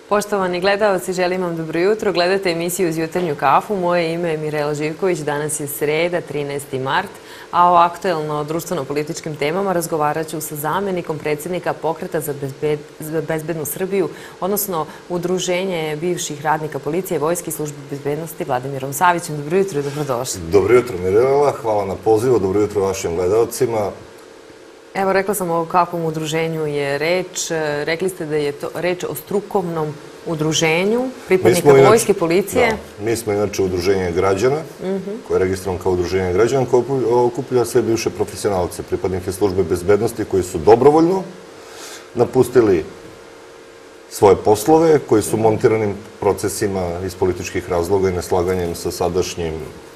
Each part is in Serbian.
Poštovani gledalci, želim vam dobro jutro. Gledate emisiju Uz jutarnju kafu. Moje ime je Mirela Živković. Danas je sreda, 13. mart, a o aktuelno društveno-političkim temama razgovarat ću sa zamenikom predsjednika Pokreta za bezbednu Srbiju, odnosno Udruženje bivših radnika policije, vojske i službe bezbednosti, Vladimirom Savićem. Dobro jutro i dobrodošli. Dobro jutro, Mirela. Hvala na pozivu. Dobro jutro vašim gledalcima. Evo, rekla sam o kakvom udruženju je reč. Rekli ste da je to reč o strukovnom udruženju pripadnika vojske, policije. Mi smo inače udruženje građana, koje je registrovano kao udruženje građana, koje okuplja sve bivše profesionalce, pripadnike službe bezbednosti, koji su dobrovoljno napustili svoje poslove, koji su montiranim procesima iz političkih razloga i neslaganjem sa sadašnjim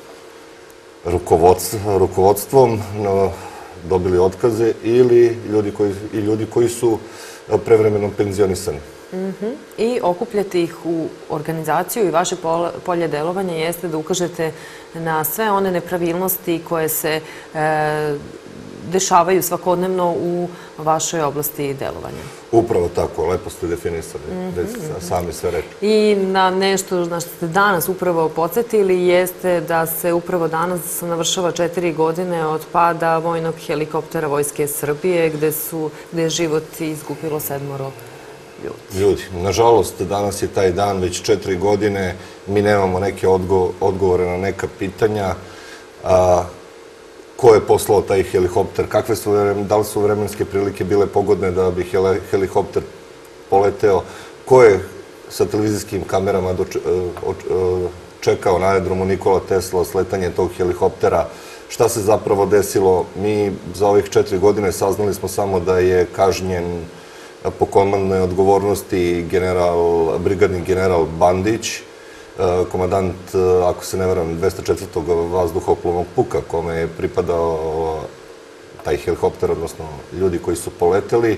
rukovodstvom dobili otkaze ili ljudi koji su prevremeno penzionisani. I okupljati ih u organizaciju i vaše polje delovanja jeste da ukažete na sve one nepravilnosti koje se dešavaju svakodnevno u vašoj oblasti delovanja. Upravo tako, lepo ste definisali, sami sve rekli. I na nešto na što ste danas upravo podsjetili jeste da se upravo danas navršava 4 godine od pada vojnog helikoptera Vojske Srbije, gde je život izgubilo 7 ljudi. Nažalost, danas je taj dan, već 4 godine, mi nemamo neke odgovore na neka pitanja. Ko je poslao taj helikopter, da li su vremenske prilike bile pogodne da bi helikopter poleteo, ko je sa televizijskim kamerama čekao na aerodromu Nikola Tesla sletanje tog helikoptera, šta se zapravo desilo. Mi za ovih 4 godine saznali smo samo da je kažnjen po komandnoj odgovornosti brigadni general Bandić, komandant, ako se ne varam, 204. vazduhoplovnog puka, kome je pripadao taj helikopter, odnosno ljudi koji su poleteli.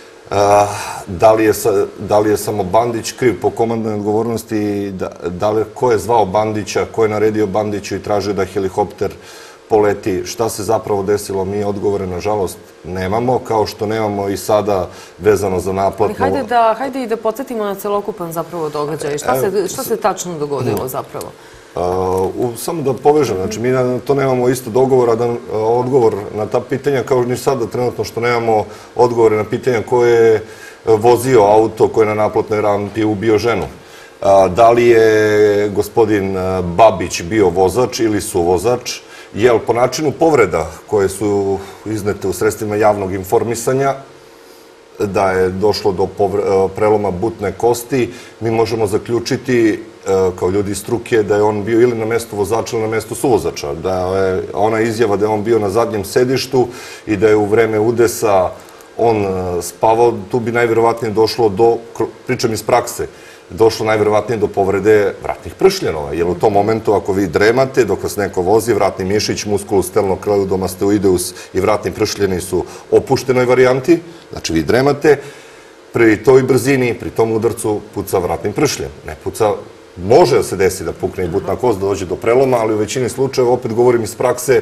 Da li je samo Bandić kriv po komandnoj odgovornosti, ko je zvao Bandića, ko je naredio Bandiću i tražio da helikopter poleti, šta se zapravo desilo, mi odgovore, nažalost, nemamo, kao što nemamo i sada vezano za naplatnu. Hajde i da podsjetimo na celokupan zapravo događaj. Šta se tačno dogodilo zapravo? Samo da povežem, znači mi na to nemamo isto odgovor na ta pitanja, kao ni sada trenutno što nemamo odgovore na pitanja ko je vozio auto, ko je na naplatnoj rampi ubio ženu. Da li je gospodin Babić bio vozač ili suvozač? Jer po načinu povreda koje su iznete u sredstvima javnog informisanja, da je došlo do preloma butne kosti, mi možemo zaključiti kao ljudi iz struke da je on bio ili na mestu vozača ili na mestu suvozača. Da je ona izjava da je on bio na zadnjem sedištu i da je u vreme udesa on spavao, tu bi najverovatnije došlo do, pričam iz prakse, došlo najverovatnije do povrede vratnih pršljenova, jer u tom momentu ako vi dremate, dok vas neko vozi, vratni mišić, musculus sternocleidomastoideus i vratni pršljeni su opuštenoj varijanti, znači vi dremate, pri toj brzini, pri tom udarcu puca vratni pršljen. Ne puca, može da se desi da pukne i butna kost, da dođe do preloma, ali u većini slučajeva, opet govorim iz prakse,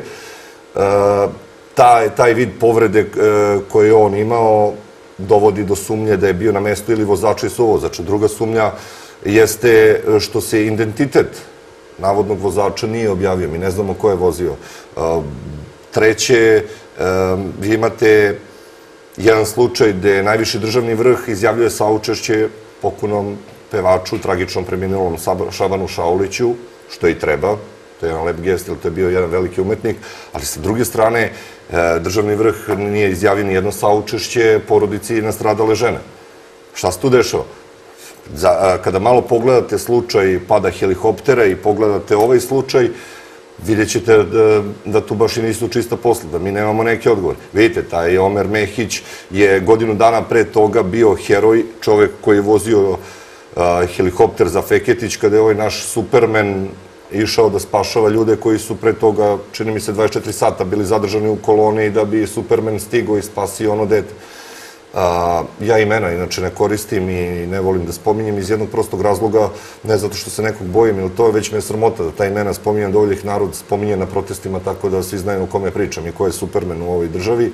taj vid povrede koje je on imao dovodi do sumnje da je bio na mestu ili vozača i suvozača. Druga sumnja jeste što se identitet navodnog vozača nije objavio. Mi ne znamo ko je vozio. Treće, vi imate jedan slučaj gde najviši državni vrh izjavljuje saučešće pokunom pevaču, tragičnom preminulom Šabanu Šauliću, što i treba. To je jedan lep gest, jer to je bio jedan veliki umetnik, ali sa druge strane, državni vrh nije izjavio ni jedno saučešće porodici nastradale žene. Šta se tu dešava? Kada malo pogledate slučaj pada helikoptera i pogledate ovaj slučaj, vidjet ćete da tu baš i nisu čista posla, da mi nemamo neke odgovore. Vidite, taj Omer Mehić je godinu dana pre toga bio heroj, čovek koji je vozio helikopter za Feketić, kada je ovaj naš Superman išao da spašava ljude koji su pre toga, čini mi se, 24 sata bili zadržani u koloni da bi Superman stigao i spasio ono dete. Ja imena inače ne koristim i ne volim da spominjem iz jednog prostog razloga, ne zato što se nekog bojim, ili to već me je sramota da ta imena spominjem, dovolj ih narod spominje na protestima tako da svi znaju o kome pričam i ko je Superman u ovoj državi.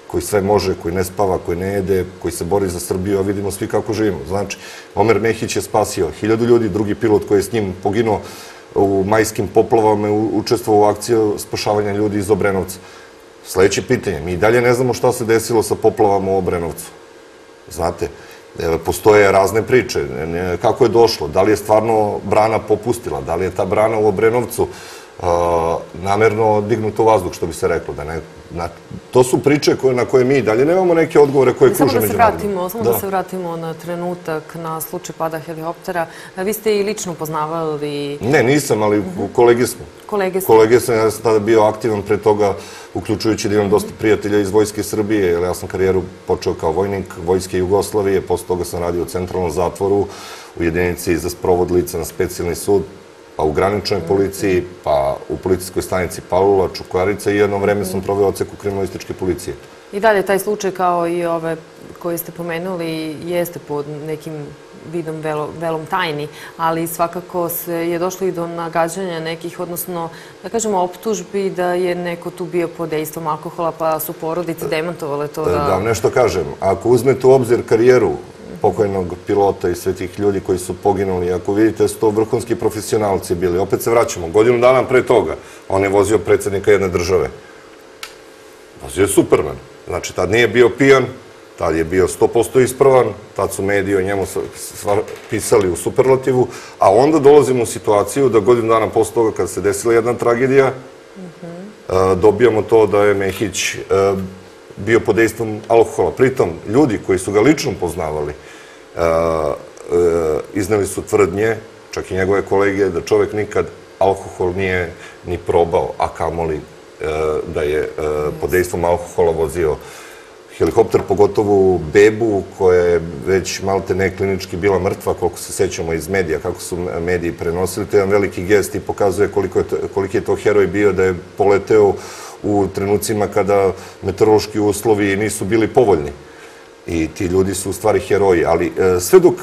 koji sve može, koji ne spava, koji ne jede, koji se bori za Srbiju, a vidimo svi kako živimo. Znači, Omer Mehić je spasio 1000 ljudi, drugi pilot koji je s njim poginuo u majskim poplavama je učestvovao u akciju spašavanja ljudi iz Obrenovca. Sljedeće pitanje, mi i dalje ne znamo šta se desilo sa poplavama u Obrenovcu. Znate, postoje razne priče, kako je došlo, da li je stvarno brana popustila, da li je ta brana u Obrenovcu namerno dignuto u vazduh, što bi se reklo. To su priče na koje mi i dalje nemamo neke odgovore koje kruže međunarodno. Samo da se vratimo na trenutak, na slučaj pada helikoptera. Vi ste i lično poznavali... Ne, nisam, ali kolege smo. Kolege smo, ja sam tada bio aktivan pre toga, uključujući da imam dosta prijatelja iz Vojske Srbije, jer ja sam karijeru počeo kao vojnik Vojske Jugoslavije, posle toga sam radio u centralnom zatvoru, u jedinici za sprovod lica na specijalni sud, pa u graničnoj policiji, pa u policijskoj stanici Palula, Čukarica i jedno vreme sam proveo odsek u kriminalističke policije. I dalje taj slučaj kao i ove koje ste pomenuli jeste pod nekim vidom velom tajni, ali svakako je došlo i do nagađanja nekih, odnosno, da kažemo, optužbi da je neko tu bio pod dejstvom alkohola, pa su porodice demantovale to da... Da vam nešto kažem, ako uzmete u obzir karijeru pokojnog pilota i sve tih ljudi koji su poginuli, ako vidite da su to vrhunski profesionalci bili, opet se vraćamo, godinu dana pre toga, on je vozio predsjednika jedne države. Vozio je Superman. Znači, tad nije bio pijan, tad je bio 100% ispravan, tad su mediji o njemu pisali u superlativu, a onda dolazimo u situaciju da godinu dana posle toga, kada se desila jedna tragedija, dobijamo to da je Mehić bio pod dejstvom alkohola. Pritom, ljudi koji su ga lično poznavali, izneli su tvrdnje, čak i njegove kolege, da čovek nikad alkohol nije ni probao, a kamoli da je pod dejstvom alkohola vozio helikopter, pogotovo bebu koja je već malte ne klinički bila mrtva, koliko se sećamo iz medija, kako su mediji prenosili. To je jedan veliki gest i pokazuje koliki je to heroj bio da je poleteo u trenucima kada meteorološki uslovi nisu bili povoljni. I ti ljudi su u stvari heroji, ali sve dok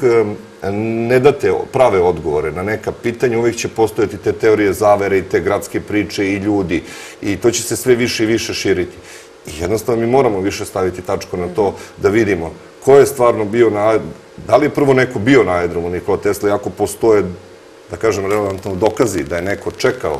ne date prave odgovore na neka pitanja, uvijek će postojati te teorije zavere i te gradske priče i ljudi i to će se sve više i više širiti. I jednostavno mi moramo više staviti tačku na to da vidimo ko je stvarno bio da li je prvo neko bio na aerodromu Nikola Tesla, iako postoje, da kažem, relevantno dokazi da je neko čekao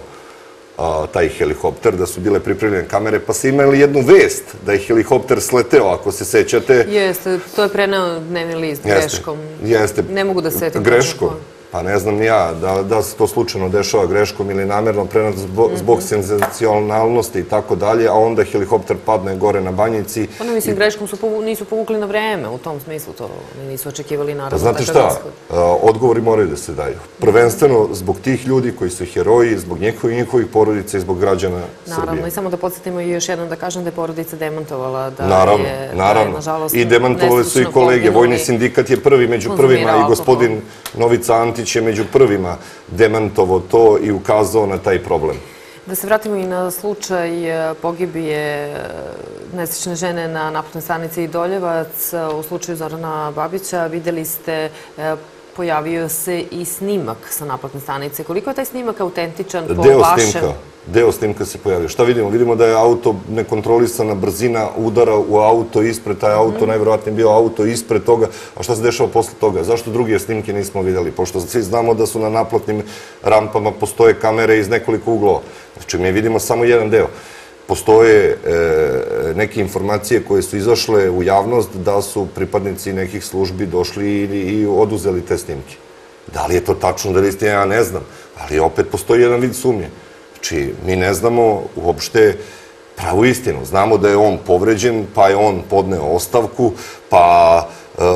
taj helikopter, da su bile pripremljene kamere, pa se imali jednu vest da je helikopter sleteo, ako se sećate. Jeste, to je preneo dnevni list greškom. Jeste. Ne mogu da se setim. Greškom? Pa ne znam ni ja, da se to slučajno dešava greškom ili namjerno prenet zbog senzacionalnosti i tako dalje, a onda helikopter padne gore na Banjici. Pa ne, mislim, greškom nisu povukli na vreme, u tom smislu to nisu očekivali naravno. Znate šta, odgovori moraju da se daju. Prvenstveno zbog tih ljudi koji su heroji, zbog njihovih porodica i zbog građana Srbije. Naravno, i samo da podsjetimo i još jednom da kažem da je porodica demantovala da je, nažalost, i demantovali su i kolege. Vojni sindikat je prvi među prvima i gospodin Novica Antić je među prvima demantovao to i ukazao na taj problem. Da se vratimo i na slučaj pogibije nesrećne žene na naplatnoj stanici i Doljevac. U slučaju Zorana Babića videli ste, pojavio se i snimak sa naplatne stanice. Koliko je taj snimak autentičan po vašem? Deo snimka se pojavio. Šta vidimo? Vidimo da je auto nekontrolisana brzina udara u auto ispred, taj auto najvjerojatnije bio auto ispred toga, a šta se dešava posle toga? Zašto druge snimke nismo vidjeli? Pošto svi znamo da su na naplatnim rampama postoje kamere iz nekoliko uglova. Znači, mi vidimo samo jedan deo. Postoje neke informacije koje su izašle u javnost da su pripadnici nekih službi došli i oduzeli te snimke. Da li je to tačno, da li istina, ja ne znam, ali opet postoji jedan vid sumnje. Znači, mi ne znamo uopšte pravu istinu. Znamo da je on povređen, pa je on podneo ostavku, pa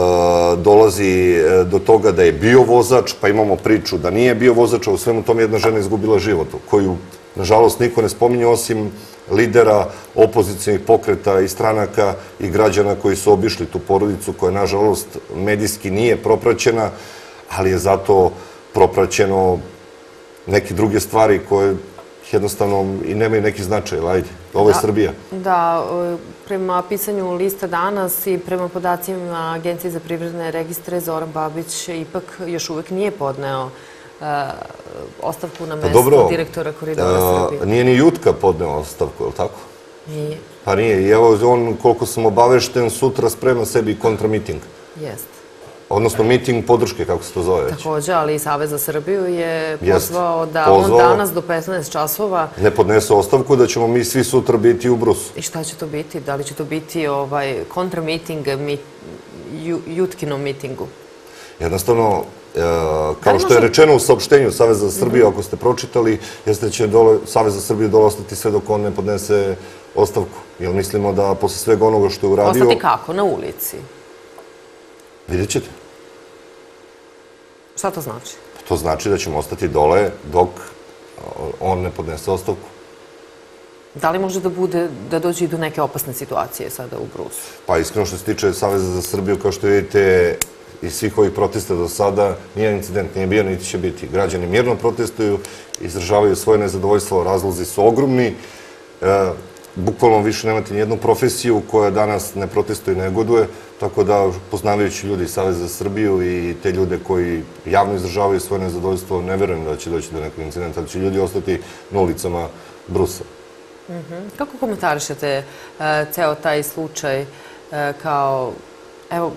dolazi do toga da je bio vozač, pa imamo priču da nije bio vozač, a u svemu tom jedna žena izgubila život, koju, nažalost, niko ne spominje osim lidera opozicijnih pokreta i stranaka i građana koji su obišli tu porodicu, koja, nažalost, medijski nije propraćena, ali je zato propraćeno neke druge stvari koje jednostavno i nemaju neki značaj. Ajde, ovo je Srbija. Da, prema pisanju lista danas i prema podacima Agencije za privredne registre, Zoran Babić ipak još uvek nije podneo ostavku na mesto direktora Koridora Srbije. Nije ni Jutka podneo ostavku, je li tako? Nije. Pa nije. I evo, on, koliko sam obavešten, sutra sprema sebi kontramiting. Jest. Odnosno miting podrške, kako se to zove već. Također, ali i Savez za Srbiju je Jest. pozvao da on danas do 15 časova... Ne podnese ostavku, da ćemo mi svi sutra biti u Brusu. I šta će to biti? Da li će to biti kontramiting Jutkinom mitingu? Jednostavno, kao što je rečeno u saopštenju Saveza za Srbiju, ako ste pročitali, jeste da će Savez za Srbiju dolostati sve dok on ne podnese ostavku. Jer mislimo da posle svega onoga što je uradio... Ostati kako? Na ulici? Vidjet ćete. Šta to znači? To znači da ćemo ostati dole dok on ne podnese ostavku. Da li može da dođe i do neke opasne situacije sada u Brusu? Pa iskreno što se tiče Saveza za Srbiju, kao što vidite, iz svih ovih protesta do sada, nijedan incident nije bio, niti će biti. Građani mirno protestuju, izražavaju svoje nezadovoljstvo, razlozi su ogromni. Bukvalno više nemate nijednu profesiju koja danas ne protestuje i negoduje, tako da poznavajući ljudi iz Saveza za Srbiju i te ljude koji javno izražavaju svoje nezadovoljstvo, ne verujem da će doći do nekog incidenta, ali će ljudi ostati na ulicama Brusa. Kako komentarišete ceo taj slučaj kao, evo,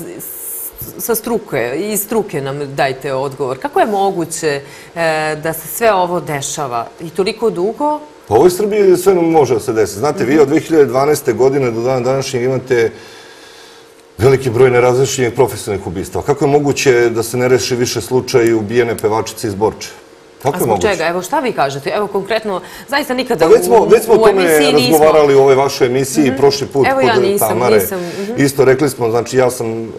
iz struke nam dajte odgovor. Kako je moguće da se sve ovo dešava i toliko dugo? Pa u ovoj Srbiji sve nam može da se desi. Znate, vi od 2012. godine do dana današnjeg imate veliki broj nerazrešenih profesionalnih ubistva. Kako je moguće da se ne reši više slučaj ubijene pevačice iz Borče? A zbog čega? Evo šta vi kažete? Evo konkretno, zaista nikada u emisiji nismo... Već smo o tome razgovarali u ovoj vašoj emisiji prošli put kod Tamare. Isto rekli smo, znači ja sam,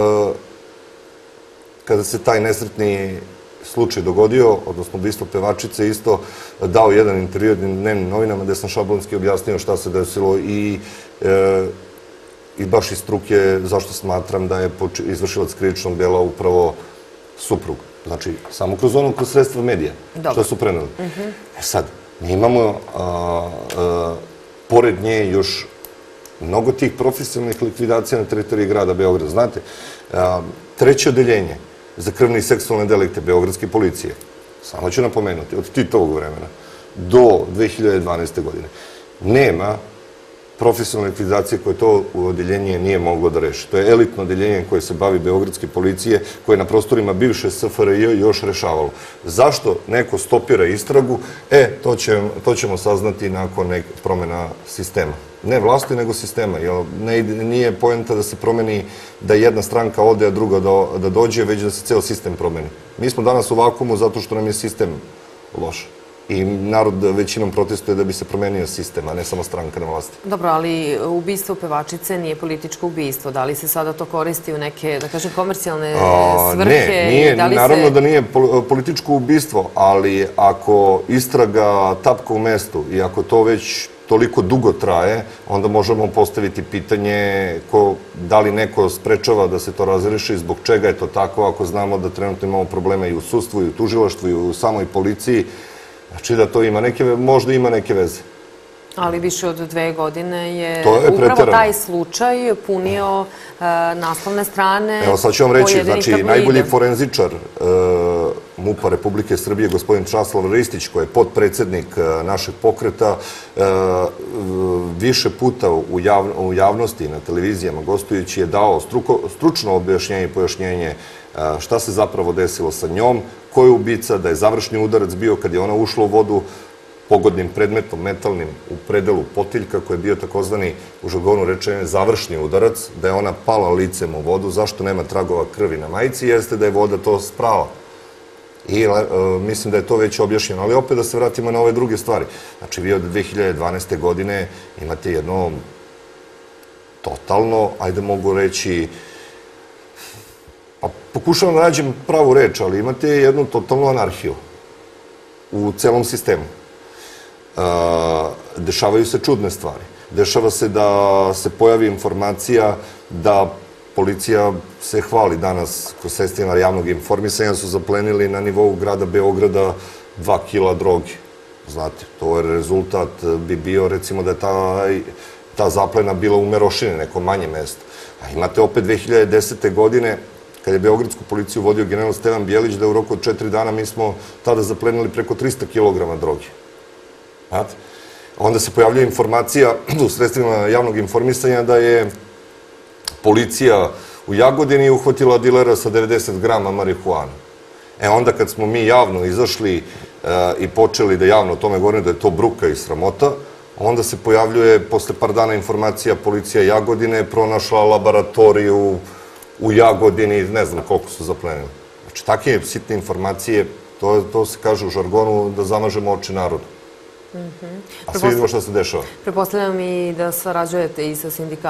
kada se taj nesretni slučaj dogodio, odnosno ubistvo pevačice, isto dao jedan intervju dnevnim novinama gde sam šablonski objasnio šta se desilo i baš iz struke zašto smatram da je izvršilac krivičnog dela upravo suprug. Znači, samo kroz sredstva medija, što su preneli. Sad, mi imamo pored nje još mnogo tih profesionalnih likvidacija na teritoriji grada Beograda. Znate, treće odeljenje za krvne i seksualne delikte Beogradske policije, samo ću napomenuti, od Titovog vremena do 2012. godine, nema profesionalne likvidacije koje to odeljenje nije moglo da reši. To je elitno odeljenje koje se bavi Beogradske policije, koje je na prostorima bivše SFRJ još rešavalo. Zašto neko stopira istragu? To ćemo saznati nakon promjena sistema. Ne vlasti, nego sistema. Nije poenta da se promeni da jedna stranka ode, a druga da dođe, već da se ceo sistem promeni. Mi smo danas u vakumu zato što nam je sistem loš. I narod većinom protestuje da bi se promenio sistem, a ne samo stranka na vlasti. Dobro, ali ubistvo pevačice nije političko ubistvo. Da li se sada to koristi u neke, da kažem, komercijalne svrhe? Ne, naravno da nije političko ubistvo, ali ako istraga tapka u mestu i ako to već toliko dugo traje, onda možemo postaviti pitanje da li neko sprečava da se to razreši, zbog čega je to tako, ako znamo da trenutno imamo probleme i u sudstvu, i u tužilaštvu, i u samoj policiji. Znači da to možda ima neke veze. Ali više od 2 godine je upravo taj slučaj punio naslovne strane pojedinih tabloida. Evo sad ću vam reći, znači najbolji forenzičar MUP-a Republike Srbije, gospodin Časlav Ristić, koji je podpredsednik našeg pokreta, više puta u javnosti na televizijama gostujući je dao stručno objašnjenje i pojašnjenje šta se zapravo desilo sa njom, ko je ubica, da je završni udarac bio kad je ona ušla u vodu pogodnim predmetom metalnim u predelu potiljka, koji je bio takozvani, u žargonu rečeno, završni udarac, da je ona pala licem u vodu. Zašto nema tragova krvi na majici? Jeste da je voda to sprala. I mislim da je to već objašnjeno. Ali opet da se vratimo na ove druge stvari. Znači, vi od 2012. godine imate jedno totalno, ajde mogu reći, pokušavam da nađem pravu reč, ali imate jednu totalnu anarhiju u celom sistemu. Dešavaju se čudne stvari. Dešava se da se pojavi informacija da policija se hvali danas kroz sredstvima javnog informisanja su zaplenili na nivou grada Beograda 2 kila droge. Znate, to je rezultat bi bio recimo da je ta zaplena bila u Merošini, neko manje mesto. A imate opet 2010. godine kad je Beogradsku policiju vodio general Stevan Bjelić, da u roku od 4 dana mi smo tada zaplenili preko 300 kilograma droge. Znate? Onda se pojavljuje informacija u sredstvima javnog informisanja da je policija u Jagodini uhvatila dilera sa 90 grama marihuana. Onda kad smo mi javno izašli i počeli da javno o tome govorimo da je to bruka i sramota, onda se pojavljuje posle par dana informacija policija Jagodine pronašla laboratoriju u Jagodini, ne znam koliko su zaplenili. Znači, takve sitne informacije, to se kaže u žargonu da zamažemo oči narodu. A svi vidimo šta se dešava. Prepostavljam i da sarađujete i sa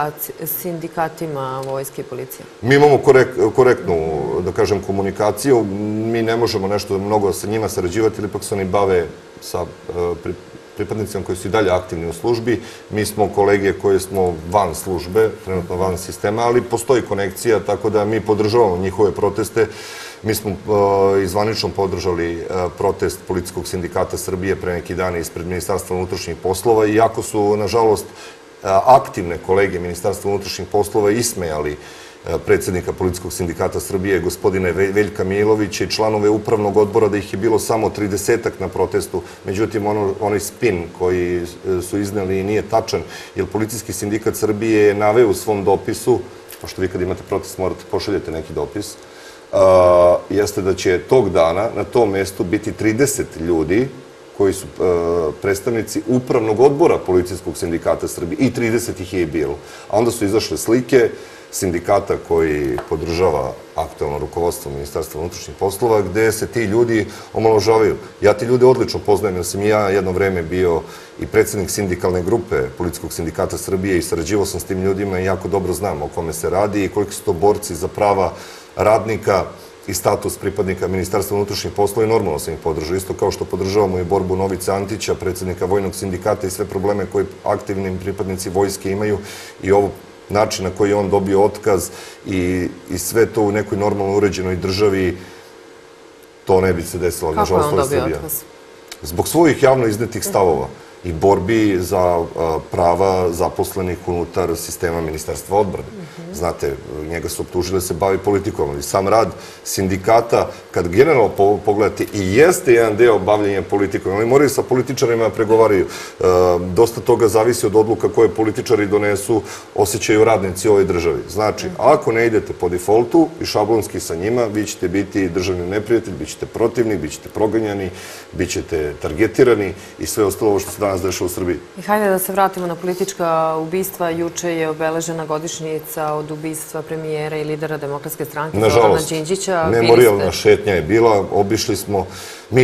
sindikatima vojske i policije. Mi imamo korektnu, da kažem, komunikaciju. Mi ne možemo nešto mnogo sa njima sarađivati, ili ipak se oni bave sa pripadnicima koji su i dalje aktivni u službi. Mi smo kolege koji smo van službe, trenutno van sistema, ali postoji konekcija, tako da mi podržavamo njihove proteste. Mi smo izvanično podržali protest Policijskog sindikata Srbije pre neki dan ispred Ministarstva unutrašnjih poslova, iako su, nažalost, aktivne kolege Ministarstva unutrašnjih poslova ismejali predsjednika Policijskog sindikata Srbije, gospodine Veljka Milovića i članove upravnog odbora da ih je bilo samo 30-ak na protestu. Međutim, onaj spin koji su izneli nije tačan, jer Policijski sindikat Srbije je naveo u svom dopisu, pošto vi kad imate protest morate pošaljete neki dopis, jeste da će tog dana na tom mestu biti 30 ljudi koji su predstavnici upravnog odbora Policijskog sindikata Srbije i 30 ih je i bilo. A onda su izašle slike sindikata koji podržava aktuelno rukovodstvo Ministarstva unutrašnjih poslova, gde se ti ljudi omalovažavaju. Ja ti ljude odlično poznajem, jer sam i ja jedno vreme bio i predsjednik sindikalne grupe Policijskog sindikata Srbije i sarađivao sam s tim ljudima i jako dobro znam o kome se radi i koliko su to borci za prava radnika i status pripadnika Ministarstva unutrašnjih poslova i normalno sam ih podržao. Isto kao što podržavamo i borbu Novice Antića, predsjednika Vojnog sindikata i sve probleme koje aktivni pripadnici vojske imaju i ovo način na koji je on dobio otkaz i sve to u nekoj normalno uređenoj državi, to ne bi se desilo. Kako je on dobio otkaz? Zbog svojih javno iznetih stavova i borbi za prava zaposlenih unutar sistema Ministarstva odbrane. Znate, njega su optužili da se bavi politikom, ali sam rad sindikata, kad generalno pogledate, i jeste jedan deo bavljenja politikom, ali moraju sa političarima pregovaraju. Dosta toga zavisi od odluka koje političari donesu, osjećaju radnici u ovoj državi. Znači, ako ne idete po defaultu i šablonski sa njima, vi ćete biti državni neprijatelj, bit ćete protivni, bit ćete proganjani, bit ćete targetirani i sve ostalo ovo što se danas dešava u Srbiji. I hajde da se vratimo na politička ubistva. Juče je obeležena godišnjica od ubistva premijera i lidera Demokratske stranke Zorana Đinđića. Nažalost, memorijalna šetnja je bila, obišli smo, mi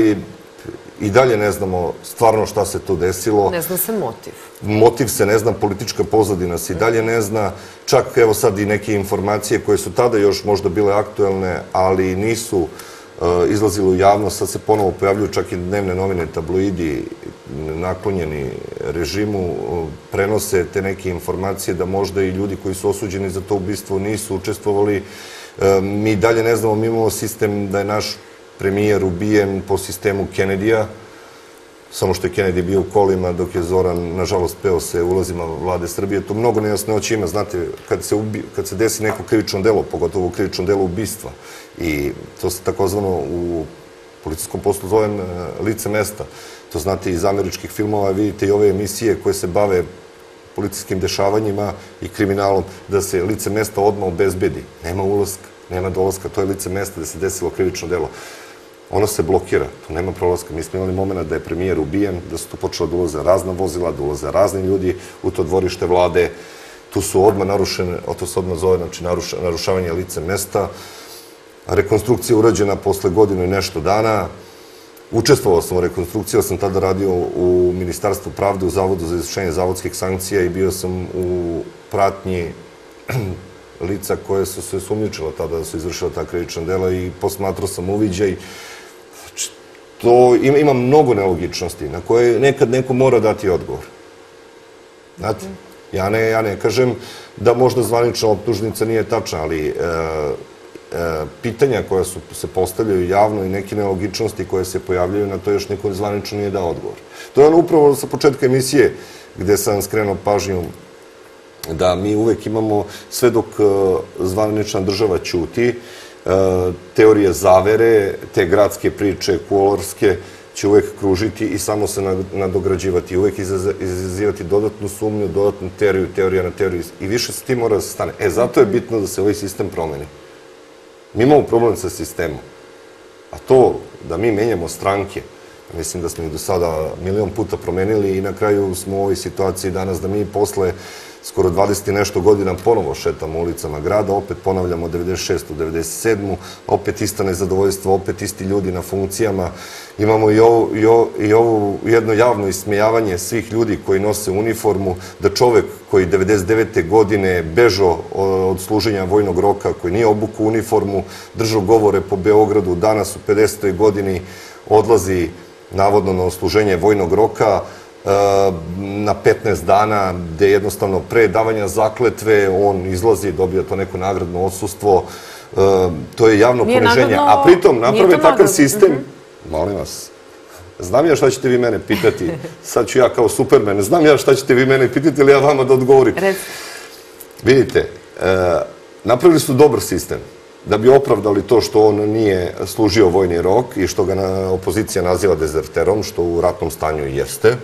i dalje ne znamo stvarno šta se tu desilo. Ne zna se motiv. Motiv se ne zna, politička pozadina se i dalje ne zna. Čak evo sad i neke informacije koje su tada još možda bile aktuelne, ali nisu izlazile u javnost, sad se ponovo pojavljuju čak i dnevne novine, tabloidi naklonjeni režimu, prenose te neke informacije da možda i ljudi koji su osuđeni za to ubistvo nisu učestvovali. Mi dalje ne znamo, mi imamo sistem da je naš premijer ubijen po sistemu Kennedyja, samo što je Kennedy bio u kolima dok je Zoran, nažalost, peo se ulazima vlade Srbije. To mnogo nejasnoća ima, znate, kad se desi neko krivično delo, pogotovo krivično delo ubistva, i to se takozvano u policijskom poslu zove lice mesta. To znate iz američkih filmova, vidite i ove emisije koje se bave policijskim dešavanjima i kriminalom, da se lice mesta odmah obezbedi. Nema ulaska, nema dolaska, to je lice mesta da se desilo krivično delo. Ono se blokira, tu nema prolaska. Mi smo imali moment da je premijer ubijen, da su tu počela da ulaze razna vozila, da ulaze razni ljudi u to dvorište vlade. Tu su odmah narušene, to se odmah zove, znači narušavanje lice mesta. Rekonstrukcija urađena posle godinu i nešto dana. Učestvovao sam u rekonstrukciji, sam tada radio u Ministarstvu pravde, u Zavodu za izvršenje zavodskih sankcija i bio sam u pratnji lica koje su se sumnjičila tada da su izvršila ta krivična dela i posmatrao sam uviđaj. To ima mnogo nelogičnosti na koje nekad neko mora dati odgovor. Znate, ja ne kažem da možda zvanična optužnica nije tačna, ali pitanja koja se postavljaju javno i neke nelogičnosti koje se pojavljaju, na to još niko zvanično nije dao odgovor. To je ono upravo sa početka emisije gde sam skrenuo pažnju da mi uvek imamo, sve dok zvanična država ćuti, teorije zavere, te gradske priče, kuloarske, će uvek kružiti i samo se nadograđivati i uvek izazivati dodatnu sumnju, dodatnu teoriju, teorija na teoriju i više se ti mora da se stane. Zato je bitno da se ovaj sistem promeni. Mi imamo problem sa sistemom, a to da mi menjamo stranke, mislim da smo ih do sada milion puta promenili i na kraju smo u ovoj situaciji danas da mi posle skoro 20 i nešto godina ponovo šetamo ulicama grada, opet ponavljamo 96. 97. opet ista nezadovoljstvo, opet isti ljudi na funkcijama. Imamo i ovo jedno javno ismejavanje svih ljudi koji nose uniformu, da čovek koji 99. godine bežao od služenja vojnog roka, koji nije obukao uniformu, držao govore po Beogradu, danas u 50. godini odlazi navodno na odsluženje vojnog roka, na 15 dana, gde jednostavno pre davanja zakletve on izlazi, dobija to neko nagradno odsustvo. To je javno poniženje. A pritom naprave takav sistem, molim vas, znam ja šta ćete vi mene pitati, sad ću ja kao Superman, znam ja šta ćete vi mene pitati ili ja vama da odgovorim. Vidite, napravili su dobar sistem da bi opravdali to što on nije služio vojni rok i što ga opozicija naziva dezerterom, što u ratnom stanju jeste,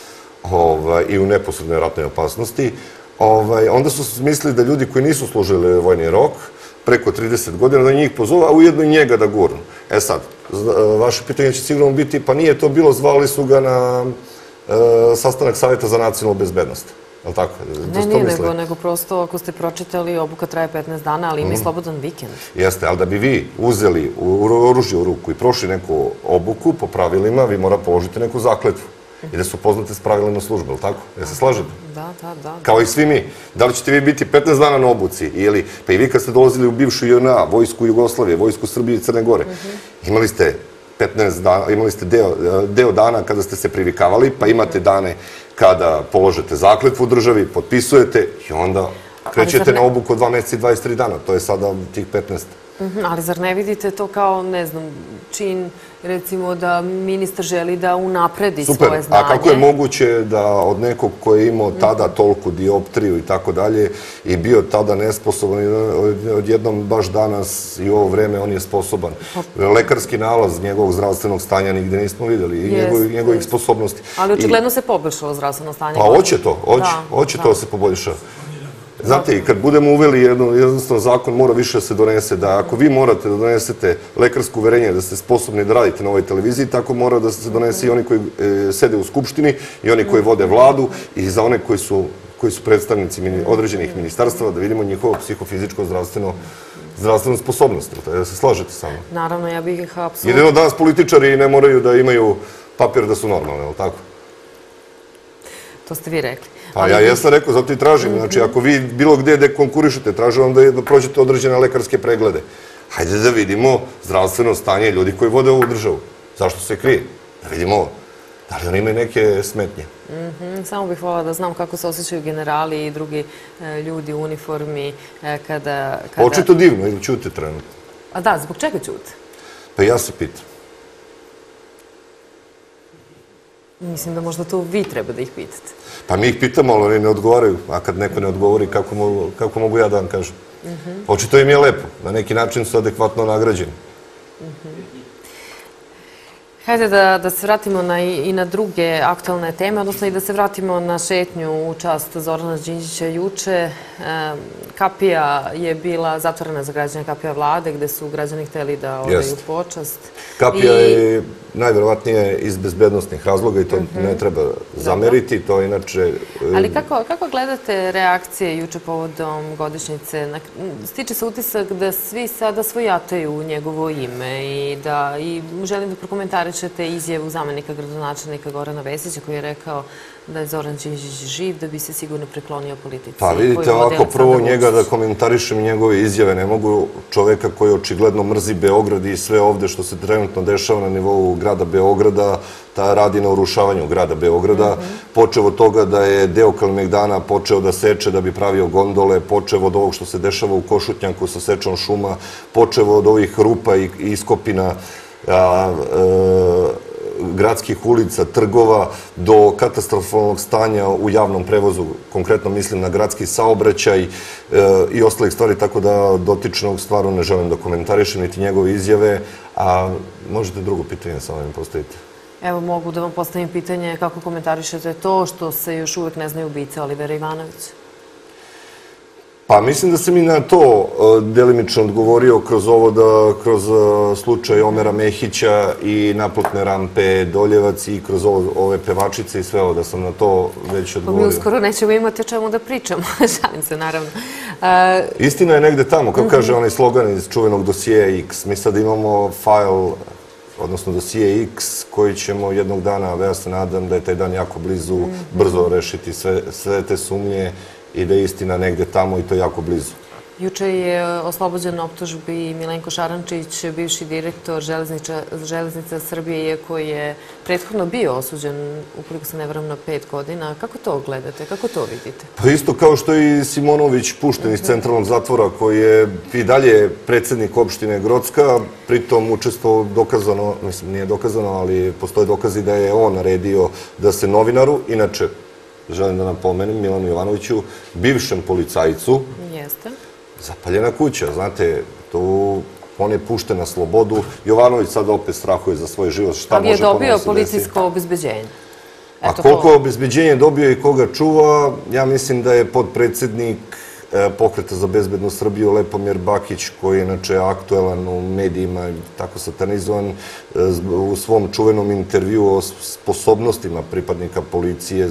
i u neposrednoj ratnoj opasnosti, onda su mislili da ljudi koji nisu služili vojni rok preko 30 godina, da njih pozove, a ujedno i njega da gurnu. Sad, vaše pitanje će sigurno biti, pa nije to bilo, zvali su ga na sastanak Saveta za nacionalnu bezbednost. Ne, nije, nego prosto ako ste pročitali, obuka traje 15 dana, ali ima i slobodan vikend. Jeste, ali da bi vi uzeli oružje u ruku i prošli neku obuku po pravilima, vi mora položiti neku zakletvu i da su upoznate s pravilima službe, ali tako? Jel se slažete? Da. Kao i svi mi. Da li ćete vi biti 15 dana na obuci ili, pa i vi kad ste dolazili u bivšu JNA, vojsku Jugoslavije, vojsku Srbije i Crne Gore, imali ste 15 dana, imali ste deo dana kada ste se privikavali, pa imate dane kada položete zakletvu u državi, potpisujete i onda krećete na obuku od 2 meseca i 23 dana. To je sada tih 15. Ali zar ne vidite to kao, ne znam, čin, recimo, da ministar želi da unapredi svoje znanje? Super, a kako je moguće da od nekog ko je imao tada tolku dioptriju i tako dalje i bio tada nesposoban, odjednom baš danas i u ovo vreme on je sposoban. Lekarski nalaz njegovog zdravstvenog stanja nigde nismo videli i njegovih sposobnosti. Ali očigledno se poboljšalo zdravstveno stanje. Pa hoće to se poboljšava. Znate, i kad budemo uveli jednostavno zakon, mora više da se donese, da ako vi morate da donesete lekarsko uverenje da ste sposobni da radite na ovoj televiziji, tako mora da se donese i oni koji sede u Skupštini i oni koji vode vladu i za one koji su predstavnici određenih ministarstava, da vidimo njihovo psihofizičko zdravstvenu sposobnost. Da se slažete sa mnom? Naravno, ja bih ih apsolutno... Jedino danas političari ne moraju da imaju papir da su normalni, ali tako? To ste vi rekli. Pa ja jesam rekao, zato i tražim. Znači, ako vi bilo gde konkurišete, tražim vam da prođete određene lekarske preglede. Hajde da vidimo zdravstveno stanje ljudi koji vode ovu državu. Zašto se krije? Da vidimo da li oni imaju neke smetnje. Samo bih voljela da znam kako se osjećaju generali i drugi ljudi u uniformi kada... Očito divno ili ćute trenutno. A da, zbog čega ćute? Pa ja se pitam. Mislim da možda to vi treba da ih pitate. Pa mi ih pitamo, ali oni ne odgovaraju. A kad neko ne odgovori, kako mogu ja da vam kažem? Očito im je lepo. Na neki način su adekvatno nagrađeni. Hajde da se vratimo i na druge aktualne teme, odnosno i da se vratimo na šetnju u čast Zorana Đinđića juče. Kapija je bila zatvorena za građane, kapija vlade, gde su građani hteli da odaju počast. Kapija je najverovatnije iz bezbednostnih razloga i to ne treba zameriti, to inače... Ali kako gledate reakcije juče povodom godišnjice? Stiče se utisak da svi sada svojataju njegovo ime i želim da prokomentarišete izjavu zamenika gradonačelnika Gorana Vesića koji je rekao da je Zoran Đinđić živ, da bi se sigurno preklonio politici. Pa vidite, ovako prvo njega da komentarišem njegove izjave, ne mogu čoveka koji očigledno mrzi Beograd i sve ovde što se trenutno dešava na nivou grada Beograda, da radi na urušavanju grada Beograda, počev od toga da je deo Kalemegdana počeo da seče da bi pravio gondole, počev od ovog što se dešava u Košutnjaku sa sečom šuma, počev od ovih rupa i iskopina gradskih ulica, trgova, do katastrofalnog stanja u javnom prevozu, konkretno mislim na gradski saobraćaj i ostalih stvari, tako da dotičnog stvarno ne želim da komentarišem, niti njegove izjave, a možete drugo pitanje samo mi postaviti. Evo, mogu da vam postavim pitanje kako komentarišete to što se još uvek ne znaju ubice Olivera Ivanovića? Pa mislim da sam i na to delimično odgovorio kroz slučaj Omera Mehića i naplatne rampe Doljevac i kroz ove pevačice i sve ovo, da sam na to već odgovorio. Pa mi uskoro nećemo imati o čemu da pričamo, šalim se naravno. Istina je negde tamo, kako kaže onaj slogan iz čuvenog dosije X. Mi sad imamo file, odnosno dosije X, koji ćemo jednog dana, ja se nadam da je taj dan jako blizu, brzo rešiti sve te sumnje i da je istina negde tamo i to jako blizu. Juče je oslobođen optužbi Milenko Šarančić, bivši direktor Železnica Srbije, iako je prethodno bio osuđen, ukoliko se ne varam, na 5 godina. Kako to gledate? Kako to vidite? Pa isto kao što je i Simonović pušten iz centralnog zatvora, koji je i dalje predsednik opštine Grocka, pritom učestvovao dokazano, mislim nije dokazano, ali postoje dokazi da je on naredio da se novinaru, inače želim da napomenem, Milanu Jovanoviću, bivšem policajcu, zapaljena kuća, znate, on je pušten na slobodu. Jovanović sad opet strahuje za svoj život. Ali je dobio policijsko obezbeđenje. A koliko obezbeđenje dobio i koga čuva, ja mislim da je podpredsednik Pokreta za bezbednu Srbiju Lepomir Bakić, koji je inače aktuelan u medijima, tako satanizovan, u svom čuvenom intervju o sposobnostima pripadnika policije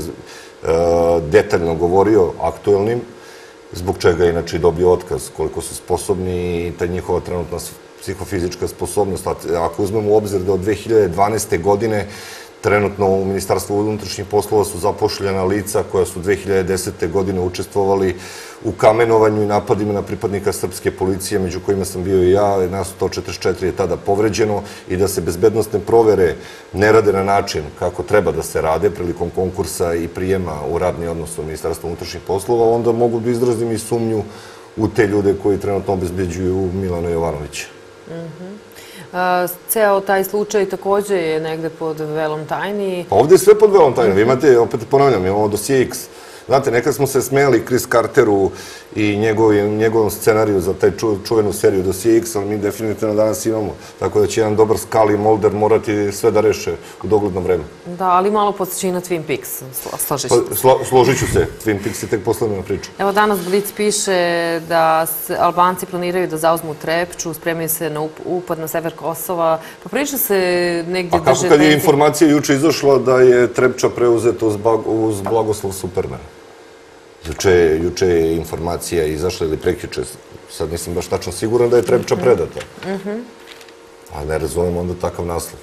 detaljno govorio, aktuelnim, zbog čega je inače dobio otkaz, koliko su sposobni i ta njihova trenutna psihofizička sposobnost. Ako uzmemo u obzir da od 2012. godine trenutno u Ministarstvu unutrašnjih poslova su zapošljena lica koja su 2010. godine učestvovali u kamenovanju i napadima na pripadnika srpske policije, među kojima sam bio i ja, nas 144 je tada povređeno, i da se bezbednostne provere ne rade na način kako treba da se rade prilikom konkursa i prijema u radni odnos u Ministarstvu unutrašnjih poslova, onda mogu da izrazim i sumnju u te ljude koji trenutno obezbeđuju Milana Jovanovića. Ceo taj slučaj takođe je negde pod velom tajni. Pa ovde je sve pod velom tajni. Vi imate, opet ponavljam, imamo dosije X. Znate, nekad smo se smeli Chris Carteru i njegovom scenariju za taj čuvenu seriju dosije X, ali mi definitivno danas imamo. Tako da će jedan dobar Scully i Mulder morati sve da reše u dogledno vreme. Da, ali malo podsjeća i na Twin Peaks, složit ću se. Složit ću se. Twin Peaks je tek posledna priča. Evo, danas Blic piše da Albanci planiraju da zauzmu Trepču, spremaju se na upad na sever Kosova. Pa priča se negdje drže... A kako kad je informacija juče izašla da je Trepča preuzeta uz blagoslov Supermana? Juče je informacija izašla ili prekjuče, sad nisam baš tačno siguran da je Trepča predata. A ne razumem onda takav naslov.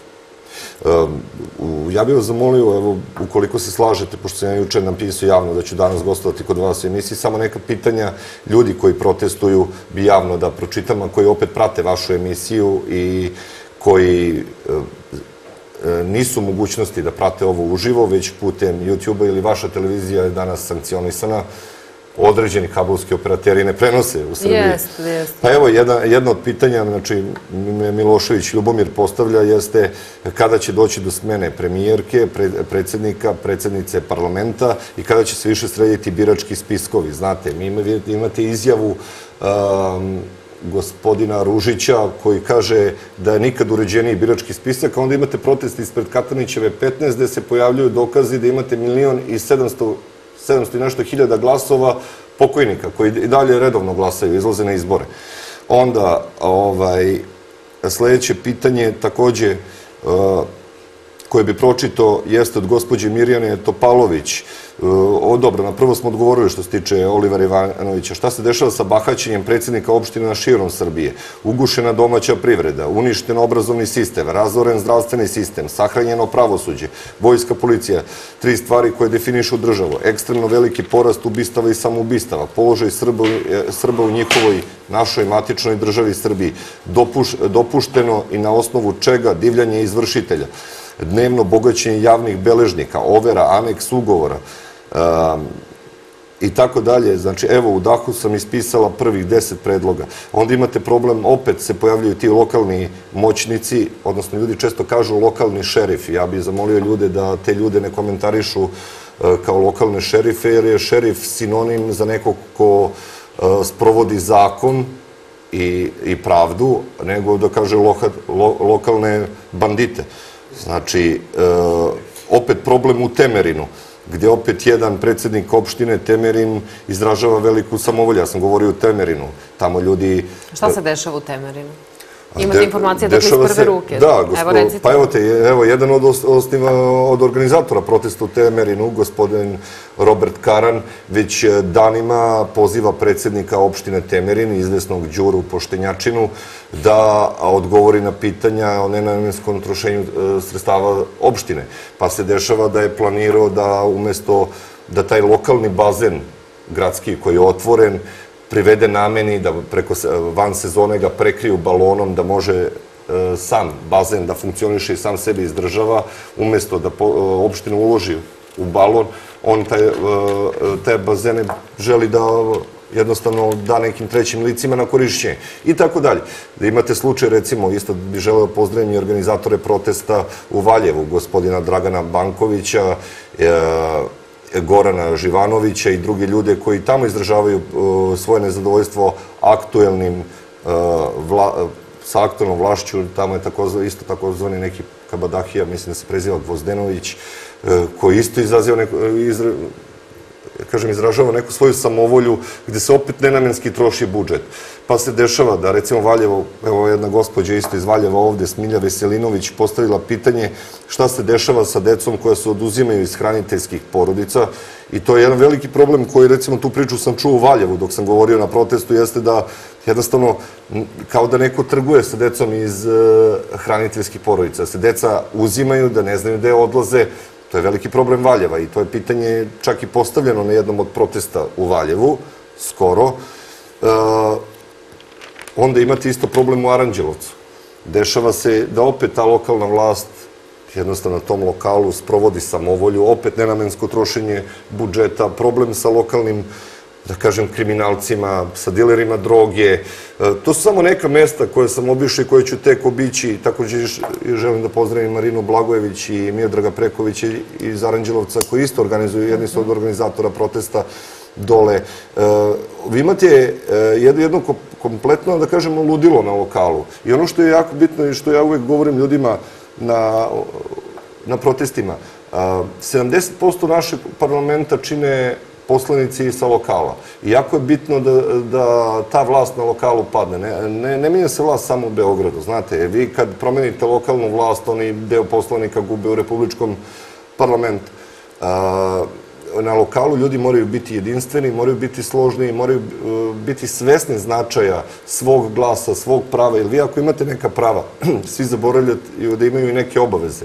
Ja bih vas zamolio, evo, ukoliko se slažete, pošto sam ja juče napisao javno da ću danas gostovati kod vas u emisiji, samo neka pitanja ljudi koji protestuju bi javno da pročitam, a koji opet prate vašu emisiju i koji nisu mogućnosti da prate ovo uživo, već putem YouTube-a ili vaša televizija je danas sankcionisana. Određeni kablovski operateri ne prenose u Srbiji. Jeste. Pa evo, jedno od pitanja, znači, Milošević Ljubomir postavlja, jeste kada će doći do smene premijerke, predsednika, predsednice parlamenta i kada će se više srediti birački spiskovi. Znate, imate izjavu gospodina Ružića koji kaže da je nikad uređeniji birački spisak, a onda imate protest ispred Katanićeve 15 gde se pojavljuju dokazi da imate 1.700.000 i nešto hiljada glasova pokojnika koji i dalje redovno glasaju, izlaze na izbore. Onda, sledeće pitanje takođe koje bi pročitao jeste od gospođe Mirjane Topalović. Dobro, na prvo smo odgovorili što se tiče Olivera Ivanovića. Šta se dešava sa bahaćenjem predsednika opština širom Srbije? Ugušena domaća privreda, uništen obrazovni sistem, razoren zdravstveni sistem, sahranjeno pravosuđe, vojska, policija, 3 stvari koje definišu državu, ekstremno veliki porast ubistava i samoubistava, položaj Srba u njihovoj, našoj matičnoj državi Srbiji, dopušteno i na osnovu čega divljanje izvršitelja, dnevno bogaćenje javnih beležnika, overa, aneks ugovora i tako dalje. Znači, evo, u dahu sam ispisala prvih 10 predloga. Onda imate problem, opet se pojavljaju ti lokalni moćnici, odnosno ljudi često kažu lokalni šerifi. Ja bih zamolio ljude da te ljude ne komentarišu kao lokalne šerife, jer je šerif sinonim za nekog ko sprovodi zakon i pravdu, nego da kaže lokalne bandite. Znači, opet problem u Temerinu, gde opet jedan predsjednik opštine Temerin izražava veliku samovolju. Ja sam govorio o Temerinu. Tamo ljudi... Šta se dešava u Temerinu? Imate informacije dakle iz prve ruke? Da, pa evo, jedan od organizatora protesta u Temerinu, gospodin Robert Karan, već danima poziva predsjednika opštine Temerin, izvesnog Đuru Poštenjačinu, da odgovori na pitanja o nenamenskom trošenju sredstava opštine. Pa se dešava da je planirao da umesto da taj lokalni bazen gradski koji je otvoren, privede nameni da preko van sezone ga prekriju balonom, da može sam bazen da funkcioniše i sam sebi izdržava, umesto da opština uloži u balon, on te bazene želi da jednostavno da nekim trećim licima na korišćenje i tako dalje. Da imate slučaj, recimo, isto bih želeo pozdraviti organizatore protesta u Valjevu, gospodina Dragana Bankovića, Gorana Živanovića i druge ljude koji tamo izražavaju svoje nezadovoljstvo sa aktuelnom vlašću. Tamo je isto takozvani neki kabadahija, mislim da se preziva Gvozdenović, koji isto izražava neku svoju samovolju gde se opet nenamenski troši budžet. Pa se dešava da, recimo, Valjevo, evo jedna gospođa isto iz Valjeva ovde, Smilja Veselinović, postavila pitanje šta se dešava sa decom koja se oduzimaju iz hraniteljskih porodica i to je jedan veliki problem koji, recimo, tu priču sam čuo u Valjevu dok sam govorio na protestu, jeste da jednostavno kao da neko trguje sa decom iz hraniteljskih porodica, se deca uzimaju, da ne znaju gde odlaze. To je veliki problem Valjeva i to je pitanje čak i postavljeno na jednom od protesta u Valjevu, skoro. Onda imate isto problem u Aranđelovcu. Dešava se da opet ta lokalna vlast jednostavno na tom lokalu sprovodi samovolju, opet nenamensko trošenje budžeta, problem sa lokalnim, da kažem, kriminalcima, sa dilerima droge. To su samo neka mesta koje sam obišao i koje ću tek obići. Također želim da pozdravim Marinu Blagojević i Miodraga Prekovića iz Aranđelovca koji isto organizuju, jedni su od organizatora protesta dole. Vi imate jedno kompletno, da kažemo, ludilo na lokalu. I ono što je jako bitno i što ja uvek govorim ljudima na protestima, 70% našeg parlamenta čine poslanici sa lokala. I jako je bitno da ta vlast na lokalu padne. Ne menja se vlast samo u Beogradu, znate. Vi kad promenite lokalnu vlast, oni deo poslanika gube u republičkom parlamentu. Na lokalu ljudi moraju biti jedinstveni, moraju biti složni, moraju biti svesni značaja svog glasa, svog prava. Jer vi ako imate neka prava, svi zaboravljaju da imaju i neke obaveze.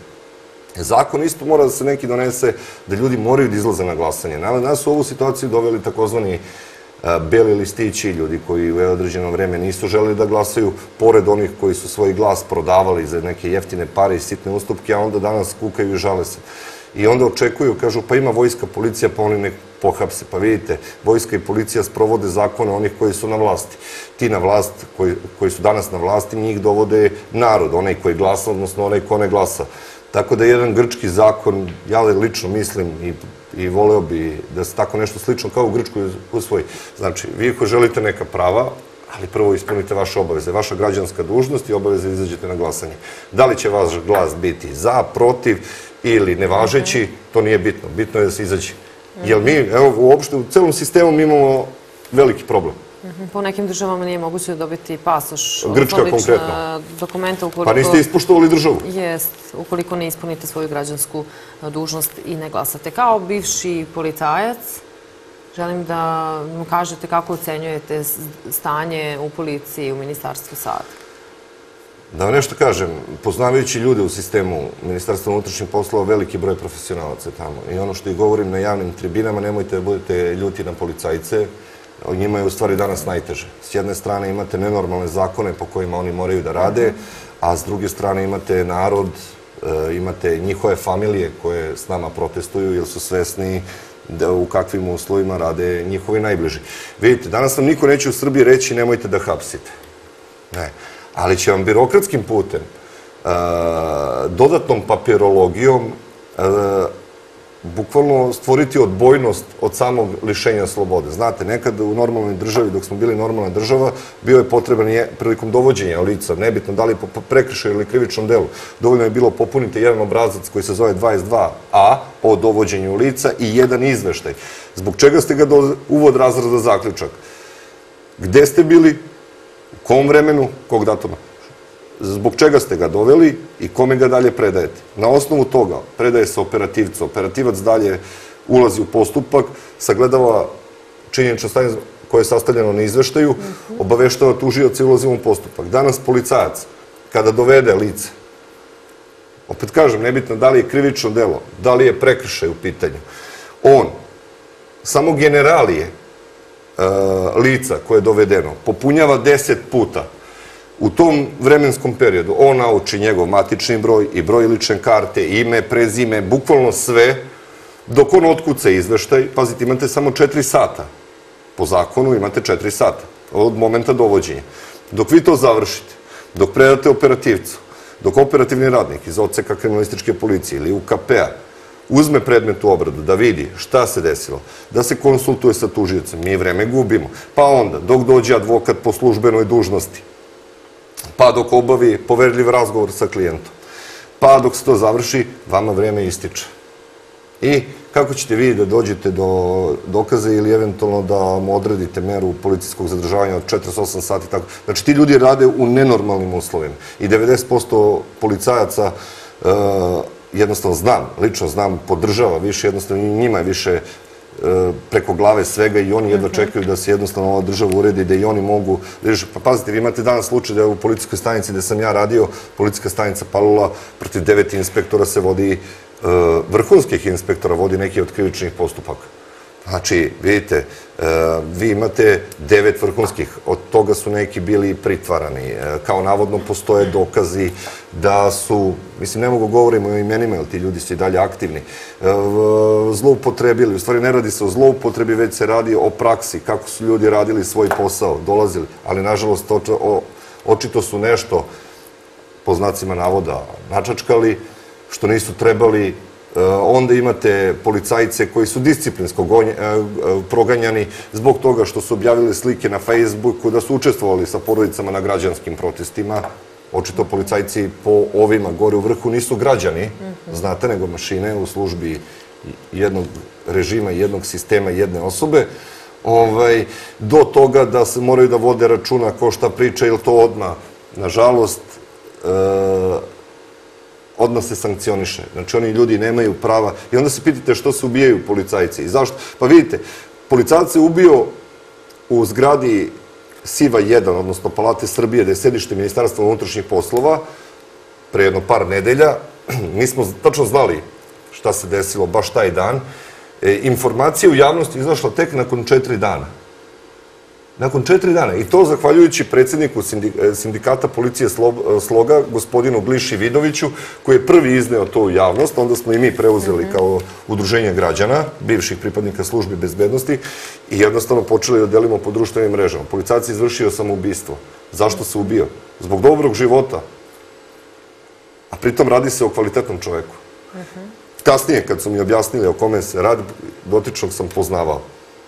Zakon isto mora da se neki donese da ljudi moraju da izlaze na glasanje. Nas su u ovu situaciju doveli takozvani beli listići, ljudi koji u određeno vreme nisu želeli da glasaju, pored onih koji su svoj glas prodavali za neke jeftine pare i sitne ustupke, a onda danas kukaju i žale se. I onda očekuju, kažu, pa ima vojska, policija, pa oni nek pohapse. Pa vidite, vojska i policija sprovode zakone onih koji su na vlasti. Ti na vlast, koji su danas na vlasti, njih dovode narod, onaj koji glasa, odnosno onaj ko ne glasa. Tako da jedan grčki zakon, ja lično mislim i voleo bi da se tako nešto slično kao u Grčkoj usvoji. Znači, vi ako želite neka prava, ali prvo ispunite vaše obaveze, vaša građanska dužnost i obaveze izađete na glasanje. Da li će vaš glas biti za, protiv ili nevažeći, to nije bitno. Bitno je da se izađe. Jer mi, evo, uopšte u celom sistemu mi imamo veliki problem. Po nekim državama nije moguće dobiti pasoš. Grčka konkretno. Dokumenta ukoliko... Pa niste ispoštovali državu. Jest, ukoliko ne ispunite svoju građansku dužnost i ne glasate. Kao bivši policajac, želim da mu kažete kako ocenjujete stanje u policiji, u ministarstvu sada. Da vam nešto kažem, poznavajući ljude u sistemu Ministarstva unutrašnjih poslova, veliki broj profesionalaca tamo. I ono što i govorim na javnim tribinama, nemojte da budete ljuti na policajce, njima je u stvari danas najteže. S jedne strane imate nenormalne zakone po kojima oni moraju da rade, a s druge strane imate narod, imate njihove familije koje s nama protestuju jer su svesni u kakvim uslovima rade njihovi najbliži. Vidite, danas vam niko neće u Srbiji reći nemojte da hapsite. Ne. Ali će vam birokratskim putem, dodatnom papirologijom bukvalno stvoriti odbojnost od samog lišenja slobode. Znate, nekad u normalnoj državi, dok smo bili normalna država, bio je potreban prilikom dovođenja lica, nebitno da li po prekršaju ili krivičnom delu, dovoljno je bilo popuniti jedan obrazac koji se zove 22a o dovođenju lica i jedan izveštaj. Zbog čega ste ga uvod, razrada, zaključak? Gde ste bili, u kom vremenu, kog datuma? Zbog čega ste ga doveli i kome ga dalje predajete. Na osnovu toga predaje se operativcu. Operativac dalje ulazi u postupak, sagledava činjenično stanje koje je sastavljeno na izveštaju, obaveštava tužioca i ulazi u postupak. Danas policajac, kada dovede lice, opet kažem, nebitno da li je krivično delo, da li je prekršaj u pitanju, on samo generalije lica koje je dovedeno popunjava 10 puta. U tom vremenskom periodu on nauči njegov matični broj i broj lične karte, ime, prezime, bukvalno sve, dok on otkuca izveštaj. Pazite, imate samo 4 sata. Po zakonu imate 4 sata od momenta dovođenja. Dok vi to završite, dok predate operativcu, dok operativni radnik iz odseka kriminalističke policije ili UKP-a uzme predmet u obradu, da vidi šta se desilo, da se konsultuje sa tužiocem, mi vreme gubimo. Pa onda, dok dođe advokat po službenoj dužnosti, pa dok obavi poverljiv razgovor sa klijentom, pa dok se to završi, vama vreme ističe. I kako ćete vi da dođete do dokaza ili eventualno da mu odredite meru policijskog zadržavanja od 48 sati, tako. Znači, ti ljudi rade u nenormalnim uslovima i 90% policajaca, jednostavno znam, lično znam, podržava više, jednostavno njima je više preko glave svega i oni jedva čekaju da se jednostavno ova država uredi, da i oni mogu reši. Pa pazite, vi imate danas slučaj da je u policijskoj stanici gde sam ja radio, policijska stanica Palula, protiv 9 inspektora se vodi, vrhunskih inspektora vodi neki od krivičnih postupaka. Znači, vidite, vi imate 9 vrhunskih, od toga su neki bili pritvarani, kao navodno postoje dokazi da su, mislim, ne mogu govorimo o imenima, jer ti ljudi su i dalje aktivni, zloupotrebili, u stvari ne radi se o zloupotrebi, već se radi o praksi, kako su ljudi radili svoj posao, dolazili, ali nažalost očito su nešto, po znacima navoda, načačkali, što nisu trebali. Onda imate policajce koji su disciplinsko proganjani zbog toga što su objavili slike na Facebooku, da su učestvovali sa porodicama na građanskim protestima. Očito policajci po ovima gore u vrhu nisu građani, znate, nego mašine u službi jednog režima, jednog sistema, jedne osobe, do toga da se moraju da vode računa ko šta priča, ili to odmah, nažalost, odmah se sankcioniše. Znači, oni ljudi nemaju prava. I onda se pitate što se ubijaju policajci. I zašto? Pa vidite, policajac se ubio u zgradi Siva 1, odnosno Palate Srbije, gde je sedište Ministarstva unutrašnjih poslova, pre jedno par nedelja. Mi smo tačno znali šta se desilo baš taj dan. Informacija u javnosti izašla tek nakon 4 dana. Nakon 4 dana. I to zahvaljujući predsjedniku sindikata policije Sloga, gospodinu Gliši Vidoviću, koji je prvi izneo to u javnost. Onda smo i mi preuzeli kao udruženje građana, bivših pripadnika službi bezbednosti, i jednostavno počeli da delimo po društvenim mrežama. Policajac je izvršio samoubistvo. Zašto se ubio? Zbog dobrog života. A pritom radi se o kvalitetnom čoveku. Kasnije, kad su mi objasnili o kome se radi, dotičnog sam poznavao.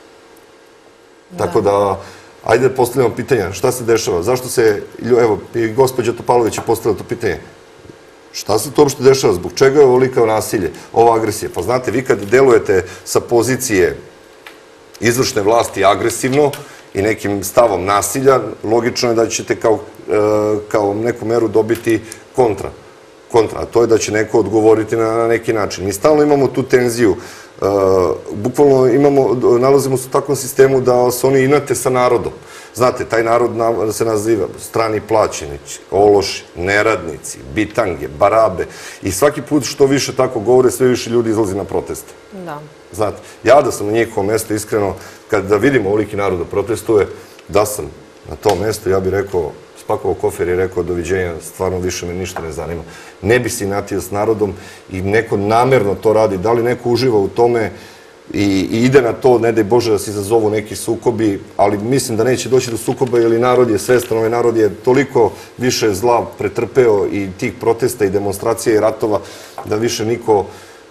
Tako da, ajde da postavljamo pitanja, šta se dešava, zašto se, evo, i gospođa Topalović je postavila to pitanje, šta se to uopšte dešava, zbog čega je ovoliko nasilje, ova agresija? Pa znate, vi kad delujete sa pozicije izvršne vlasti agresivno i nekim stavom nasilja, logično je da ćete kao neku meru dobiti kontra. A to je da će neko odgovoriti na neki način. Mi stalno imamo tu tenziju, bukvalno nalazimo se u takvom sistemu da se oni inate sa narodom. Znate, taj narod se naziva strani plaćenici, ološi, neradnici, bitange, barabe, i svaki put što više tako govore, sve više ljudi izlazi na proteste. Da. Znate, ja da sam na njihovom mestu, iskreno, kada vidimo ovoliki narod da protestuje, da sam na tom mestu, ja bih rekao, spakovao kofer i rekao doviđenja, stvarno više me ništa ne zanima. Ne bi se inatio s narodom i neko namerno to radi. Da li neko uživa u tome i ide na to, ne daj Bože da se izazovu neki sukobi, ali mislim da neće doći do sukoba, jer narod je svestan, ovaj narod je toliko više zla pretrpeo i tih protesta i demonstracija i ratova, da više niko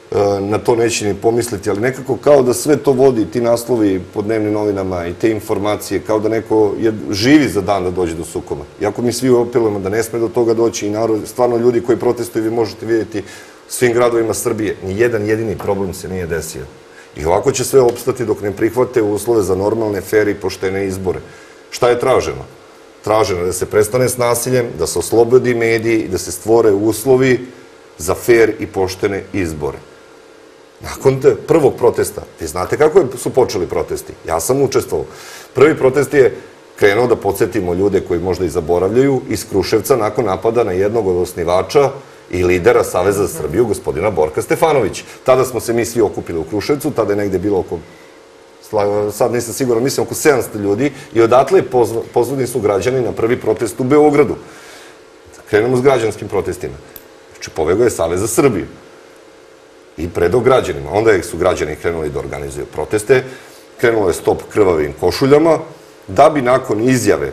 na to neće ni pomisliti, ali nekako kao da sve to vodi, ti naslovi po dnevnim novinama i te informacije, kao da neko živi za dan da dođe do sukoba. Iako mi svi apelujemo da ne sme do toga doći i narod, stvarno ljudi koji protestuju, vi možete vidjeti svim gradovima Srbije, ni jedan jedini problem se nije desio. I ovako će sve opstati dok ne prihvate uslove za normalne, fer i poštene izbore. Šta je traženo? Traženo je da se prestane s nasiljem, da se oslobodi mediji i da se stvore uslovi za fer i poštene izbore. Nakon prvog protesta, vi znate kako su počeli protesti? Ja sam učestvovao. Prvi protest je krenuo, da podsjetimo ljude koji možda i zaboravljaju, iz Kruševca nakon napada na jednog od osnivača i lidera Saveza za Srbiju, gospodina Borka Stefanovića. Tada smo se mi svi okupili u Kruševcu, tada je negde bilo oko, sad nisam siguran, mislim oko 700 ljudi i odatle pozvani su građani na prvi protest u Beogradu. Krenemo s građanskim protestima. Znači, pobegao je Savez za Srbiju i predao građanima. Onda su građani krenuli da organizuju proteste, krenulo je stop krvavim košuljama, da bi nakon izjave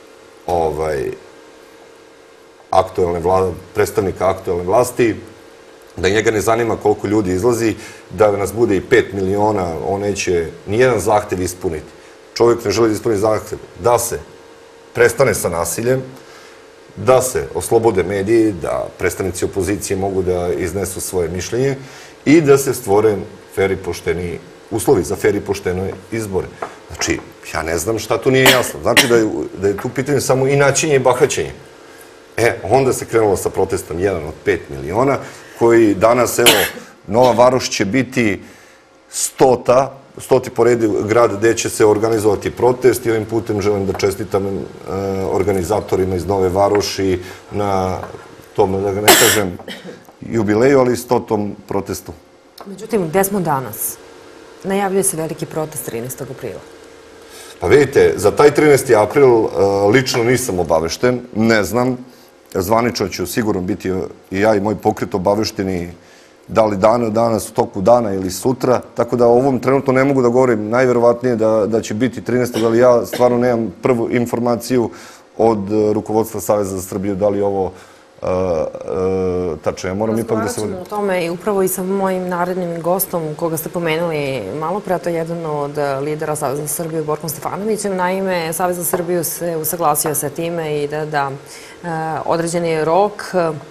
predstavnika aktuelne vlasti, da njega ne zanima koliko ljudi izlazi, da nas bude i 5 miliona, on neće nijedan zahtev ispuniti. Čovjek ne želi da ispuni zahtev da se prestane sa nasiljem, da se oslobode mediji, da predstavnici opozicije mogu da iznesu svoje mišljenje i da se stvore fer i pošteni uslovi za fer i poštene izbore. Znači, ja ne znam šta tu nije jasno. Znači da je tu pitanje samo inaćenje i bahaćenje. Onda se krenulo sa protestom 1 od 5 miliona, koji danas, evo, Nova Varoš će biti 100. po redu grad gde će se organizovati protest i ovim putem želim da čestitam organizatorima iz Nove Varoši na tom, da ga ne kažem, jubileju, ali 100. protestu. Međutim, gde smo danas? Najavljuje se veliki protest 13. aprila. Pa vidite, za taj 13. april lično nisam obavešten, ne znam, zvanično ću sigurno biti i ja i moj pokret obavešteni da li danas, u toku dana ili sutra, tako da o ovom trenutno ne mogu da govorim, najverovatnije da će biti 13. ali ja stvarno nemam prvu informaciju od rukovodstva Saveza za Srbiju, da li ovo tačno. Ja moram ipak da se... Razgovarat ćemo o tome i upravo i sa mojim narednim gostom, koga ste pomenuli malo pre, to je jedan od lidera Saveza za Srbiju, Borkom Stefanovićem. Naime, Savez za Srbiju se usaglasio sa time i da određeni rok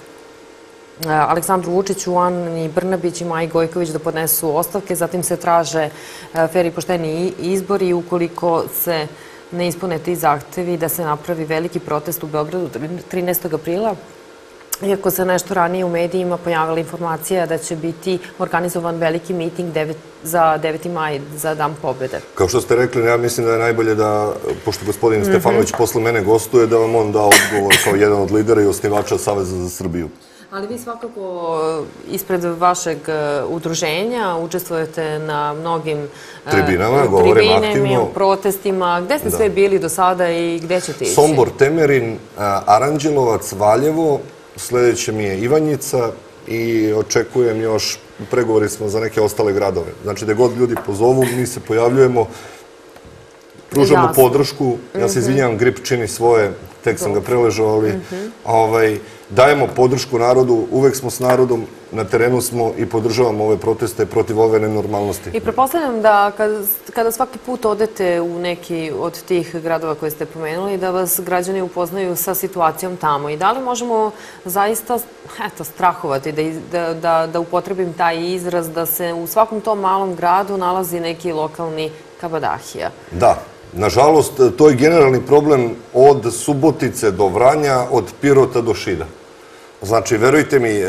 Aleksandru Vučiću, Ani Brnabić i Maji Gojković da podnesu ostavke, zatim se traže fer i pošteni izbori i ukoliko se ne ispune ti zahtevi da se napravi veliki protest u Beogradu 13. aprila. Iako se nešto ranije u medijima pojavila informacija da će biti organizovan veliki miting za 9. maj, za Dan pobjede. Kao što ste rekli, ja mislim da je najbolje da, pošto gospodin Stefanović posle mene gostuje, da vam on da odgovor kao jedan od lidera i osnivača Saveza za Srbiju. Ali vi svakako ispred vašeg udruženja učestvujete na mnogim tribinama, govorim aktivno, protestima. Gde ste sve bili do sada i gde ćete ići? Sombor, Temerin, Aranđelovac, Valjevo, sledeće mi je Ivanjica i očekujem još, pregovori smo za neke ostale gradove. Znači, da god ljudi pozovu, mi se pojavljujemo, pružamo podršku. Ja se izvinjam, grip čini svoje, tek sam ga preležao, ali dajemo podršku narodu, uvek smo s narodom, na terenu smo i podržavamo ove proteste protiv ove nenormalnosti. I pretpostavljam da kada svaki put odete u neki od tih gradova koje ste pomenuli, da vas građani upoznaju sa situacijom tamo. I da li možemo zaista strahovati, da upotrebim taj izraz, da se u svakom tom malom gradu nalazi neki lokalni kabadahija? Da. Nažalost, to je generalni problem od Subotice do Vranja, od Pirota do Šida. Znači, verujte mi,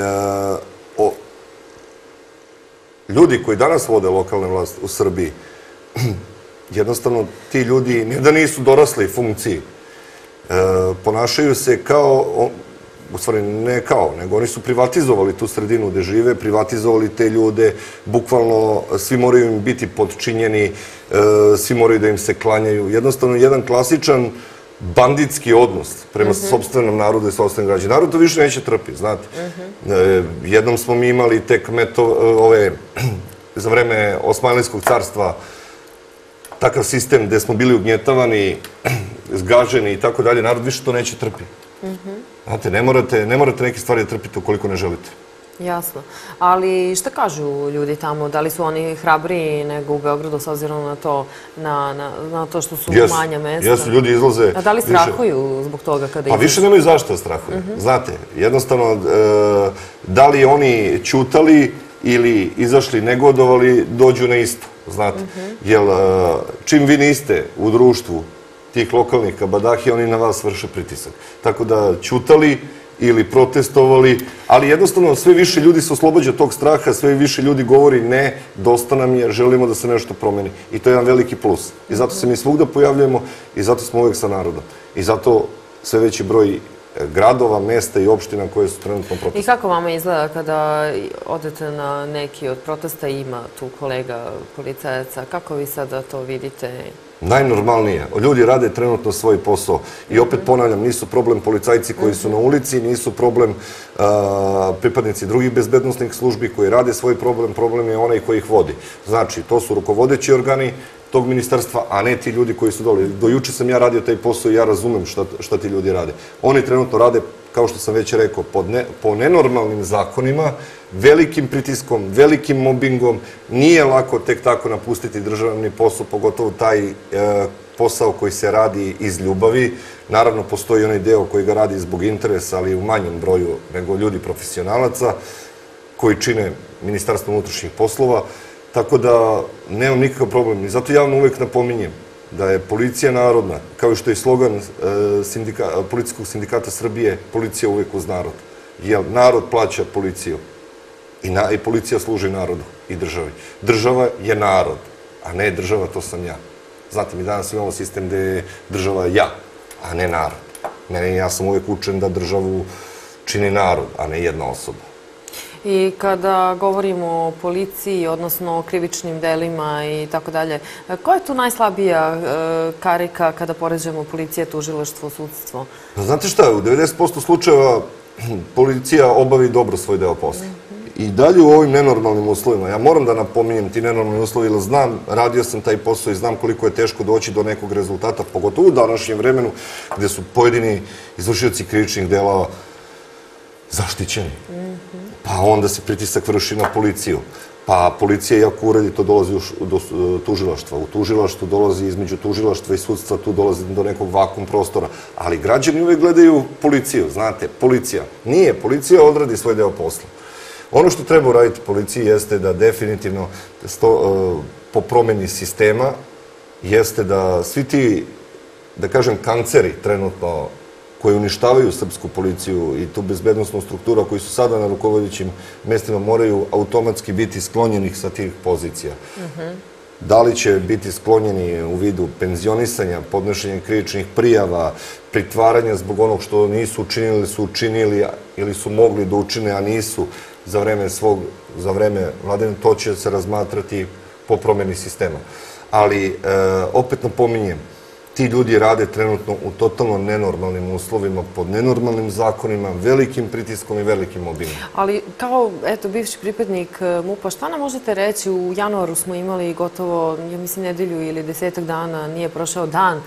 ljudi koji danas vode lokalne vlasti u Srbiji, jednostavno ti ljudi ne da nisu dorasli funkciji, ponašaju se kao, u stvari ne kao, nego oni su privatizovali tu sredinu gde žive, privatizovali te ljude, bukvalno svi moraju im biti podčinjeni, svi moraju da im se klanjaju. Jednostavno, jedan klasičan banditski odnos prema sopstvenom narodu i sopstvenim građanima. Narod to više neće trpi, znate. Jednom smo mi imali tek za vreme Osmanlijskog carstva takav sistem gde smo bili ugnjetavani, zgaženi i tako dalje. Narod više to neće trpi. Znate, ne morate neke stvari da trpite ukoliko ne želite. Jasno. Ali šta kažu ljudi tamo? Da li su oni hrabriji nego u Beogradu s obzirom na to što su manja mesta? Jesu, ljudi izlaze... A da li strahuju zbog toga kada Pa više nemaju zašto da strahuju. Znate, jednostavno, da li oni ćutali ili izašli negodovali, dođu na isto, znate. Jer čim vi niste u društvu tih lokalnih kabadahija, oni na vas vrše pritisak. Tako da ćutali ili protestovali, ali jednostavno sve više ljudi se oslobađa tog straha, sve više ljudi govori ne, dosta nam je, želimo da se nešto promeni. I to je jedan veliki plus. I zato se mi svugda pojavljujemo i zato smo uvek sa narodom. I zato sve veći broj gradova, mesta i opština koje su trenutno protestovali. I kako vama izgleda kada odete na neki od protesta i ima tu kolega policajaca? Kako vi sada to vidite? Najnormalnije. Ljudi rade trenutno svoj posao. I opet ponavljam, nisu problem policajci koji su na ulici, nisu problem pripadnici drugih bezbednosnih službi koji rade svoj problem, problem je onaj koji ih vodi. Znači, to su rukovodeći organi tog ministarstva, a ne ti ljudi koji su dole. Do juče sam ja radio taj posao i ja razumem šta ti ljudi rade. Oni trenutno rade, kao što sam već rekao, po nenormalnim zakonima, velikim pritiskom, velikim mobingom. Nije lako tek tako napustiti državni posao, pogotovo taj posao koji se radi iz ljubavi. Naravno, postoji onaj deo koji ga radi zbog interesa, ali u manjem broju nego ljudi profesionalaca koji čine Ministarstvo unutrašnjih poslova. Tako da nemam nikakav problem. I zato javno uvek napominjem da je policija narodna, kao što je slogan Policijskog sindikata Srbije, policija uvek uz narod. Jer narod plaća policiju i policija služi narodu i državi. Država je narod, a ne država, to sam ja. Znate, mi danas imamo sistem gde je država ja, a ne narod. Ja sam uvek učen da državu čini narod, a ne jedna osoba. I kada govorimo o policiji, odnosno o krivičnim delima i tako dalje, koja je tu najslabija karika kada poređamo policija, tužilaštvo, sudstvo? Znate šta, u 90% slučajeva policija obavi dobro svoj deo posla. I dalje u ovim nenormalnim uslovima, ja moram da napominjem ti nenormalni uslovi, jer znam, radio sam taj posao i znam koliko je teško doći do nekog rezultata, pogotovo u današnjem vremenu gde su pojedini izvršioci krivičnih dela zaštićeni. Pa onda se pritisak vrši na policiju. Pa policija, iako uredi, to dolazi do tužilaštva. U tužilaštvu dolazi, između tužilaštva i sudstva, tu dolazi do nekog vakum prostora. Ali građani uvek gledaju policiju, znate, policija. Nije, policija odradi svoj deo posla. Ono što treba uraditi policiji jeste da definitivno po promeni sistema jeste da svi ti, da kažem, kanceri trenutno koji uništavaju srpsku policiju i tu bezbednostnu strukturu, koji su sada na rukovodećim mestima, moraju automatski biti sklonjeni sa tih pozicija. Da li će biti sklonjeni u vidu penzionisanja, podnošenja krivičnih prijava, pritvaranja zbog onog što nisu učinili, su učinili ili su mogli da učine, a nisu za vreme vladavine, to će se razmatrati po promeni sistema. Ali, opet napominjem, ti ljudi rade trenutno u totalno nenormalnim uslovima, pod nenormalnim zakonima, velikim pritiskom i velikim obimom. Ali kao, eto, bivši pripadnik MUP-a, šta nam možete reći? U januaru smo imali gotovo, ja mislim, nedelju ili 10 dana, nije prošao dan,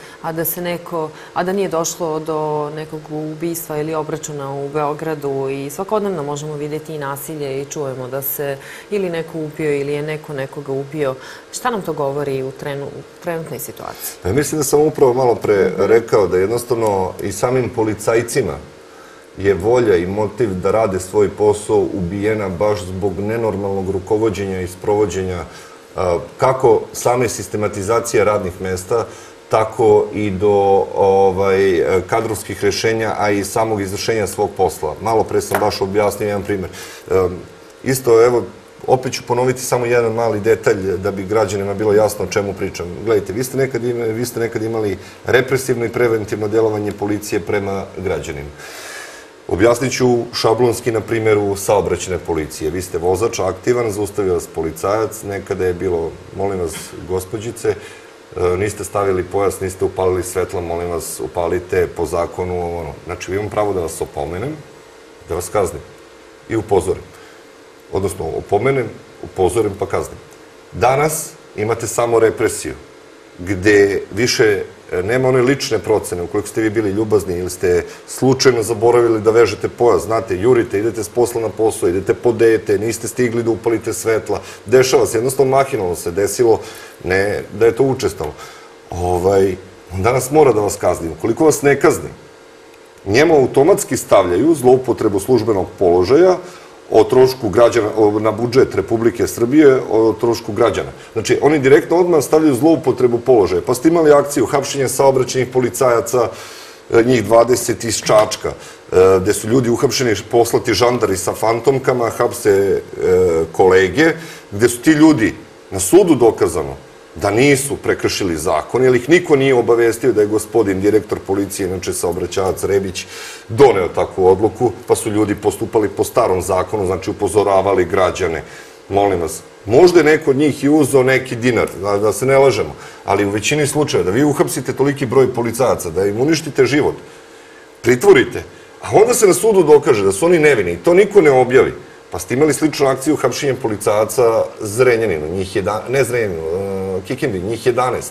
a da nije došlo do nekog ubistva ili obračuna u Beogradu i svakodnevno možemo vidjeti i nasilje i čujemo da se ili neko ubio ili je neko nekoga ubio. Šta nam to govori u trenutnoj situaciji? Mislim da sam upravo malo pre rekao da jednostavno i samim policajcima je volja i motiv da rade svoj posao ubijena baš zbog nenormalnog rukovođenja i sprovođenja kako same sistematizacije radnih mesta, tako i do kadrovskih rešenja, a i samog izvršenja svog posla. Malo pre sam baš objasnio jedan primer. Isto, evo, opet ću ponoviti samo jedan mali detalj da bi građanima bilo jasno o čemu pričam. Gledajte, vi ste nekad imali represivno i preventivno delovanje policije prema građanima. Objasnit ću šablonski na primjeru saobraćajne policije. Vi ste vozač aktivan, zaustavio vas policajac, nekada je bilo, molim vas, gospođice, niste stavili pojas, niste upalili svetla, molim vas, upalite po zakonu. Znači, vi imam pravo da vas opomenem, da vas kaznim i upozorim. Odnosno, opomenem, upozorim pa kaznim. Danas imate samo represiju, gde više nema one lične procene, ukoliko ste vi bili ljubazni ili ste slučajno zaboravili da vežete pojas, znate, jurite, idete s posla na posao, idete po dete, niste stigli da upalite svetla, dešava se, jednostavno mahinalno se desilo, ne da je to učestalo. On danas mora da vas kazni. Ukoliko vas ne kazni, njemu automatski stavljaju zloupotrebu službenog položaja o trošku građana, na budžet Republike Srbije, o trošku građana. Znači, oni direktno odmah stavljaju zloupotrebu položaja. Pa ste imali akciju hapšenja saobraćajnih policajaca, njih 20 iz Čačka, gde su ljudi uhapšeni, poslati žandari sa fantomkama, hapse kolege, gde su ti ljudi na sudu dokazano da nisu prekršili zakon, jer ih niko nije obavestio da je gospodin direktor policije, inače saobraćajac Rebić, doneo takvu odluku, pa su ljudi postupali po starom zakonu, znači upozoravali građane. Molim vas, možda je neko od njih i uzeo neki dinar, da se ne lažemo, ali u većini slučaja da vi uhapsite toliki broj policajaca, da im uništite život, pritvorite, a onda se na sudu dokaže da su oni nevini i to niko ne objavi. Pa ste imali sličnu akciju hapšenjem policajaca Zrenjaninu, ne Zrenjaninu, Kikindi, njih 11.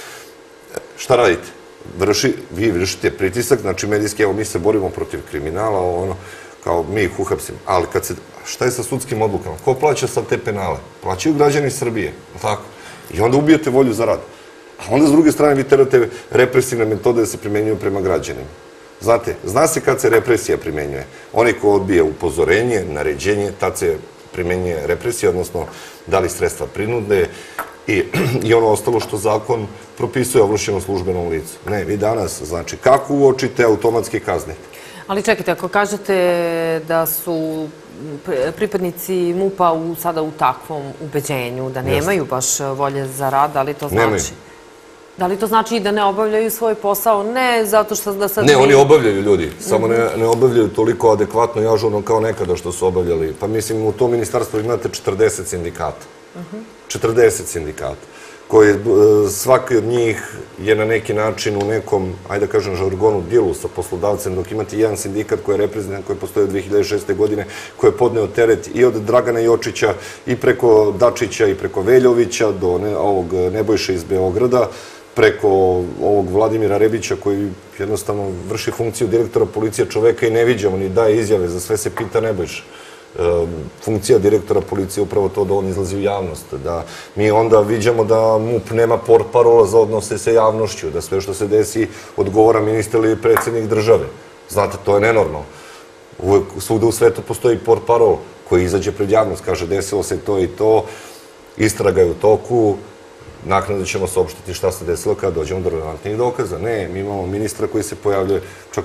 Šta radite? Vi vršite pritisak, znači medijski, evo mi se borimo protiv kriminala, kao mi ih uhapsimo. Ali šta je sa sudskim odlukama? Ko plaća sad te penale? Plaćaju građani Srbije, tako? I onda ubijete volju za rad. A onda s druge strane vi terate represivne metode da se primenjuju prema građanima. Znate, zna se kad se represija primenjuje. Onaj ko odbije upozorenje, naređenje, tad se primenjuje represija, odnosno da li sredstva prinude i ono ostalo što zakon propisuje ovlašćenom službenom licu. Ne, vi danas, znači, kako uočite, automatski kaznite. Ali čekajte, ako kažete da su pripadnici MUP-a sada u takvom ubeđenju, da nemaju baš volje za rad, ali to znači... Da li to znači i da ne obavljaju svoj posao? Ne zato što da sad... Ne, oni obavljaju ljudi, samo ne obavljaju toliko adekvatno i ažurno kao nekada što su obavljali. Pa mislim, u tom ministarstvu imate 40 sindikata. 40 sindikata, koji svaki od njih je na neki način u nekom, ajde da kažem, žargonu dilu sa poslodavcem, dok imate jedan sindikat koji je reprezentativan, koji postoji od 2006. godine, koji je podneo teret i od Dragana Jočića, i preko Dačića, i preko Veljovića, do ovog Nebojše iz Beograda, preko ovog Vladimira Rebića koji jednostavno vrši funkciju direktora policije, čoveka i ne viđamo, ni daje izjave, za sve se pita Nebojša. Funkcija direktora policije je upravo to da on izlazi u javnost, da mi onda viđamo da MUP nema portparola za odnose sa javnošću, da sve što se desi odgovara ministar ili predsjednik države. Znate, to je nenormalno. Svugde u svetu postoji portparol koji izađe pred javnost, kaže desilo se to i to, istraga je u toku, naknadno ćemo saopštiti šta se desilo kada dođemo do relevantnih dokaza. Ne, mi imamo ministra koji se pojavljuje, čak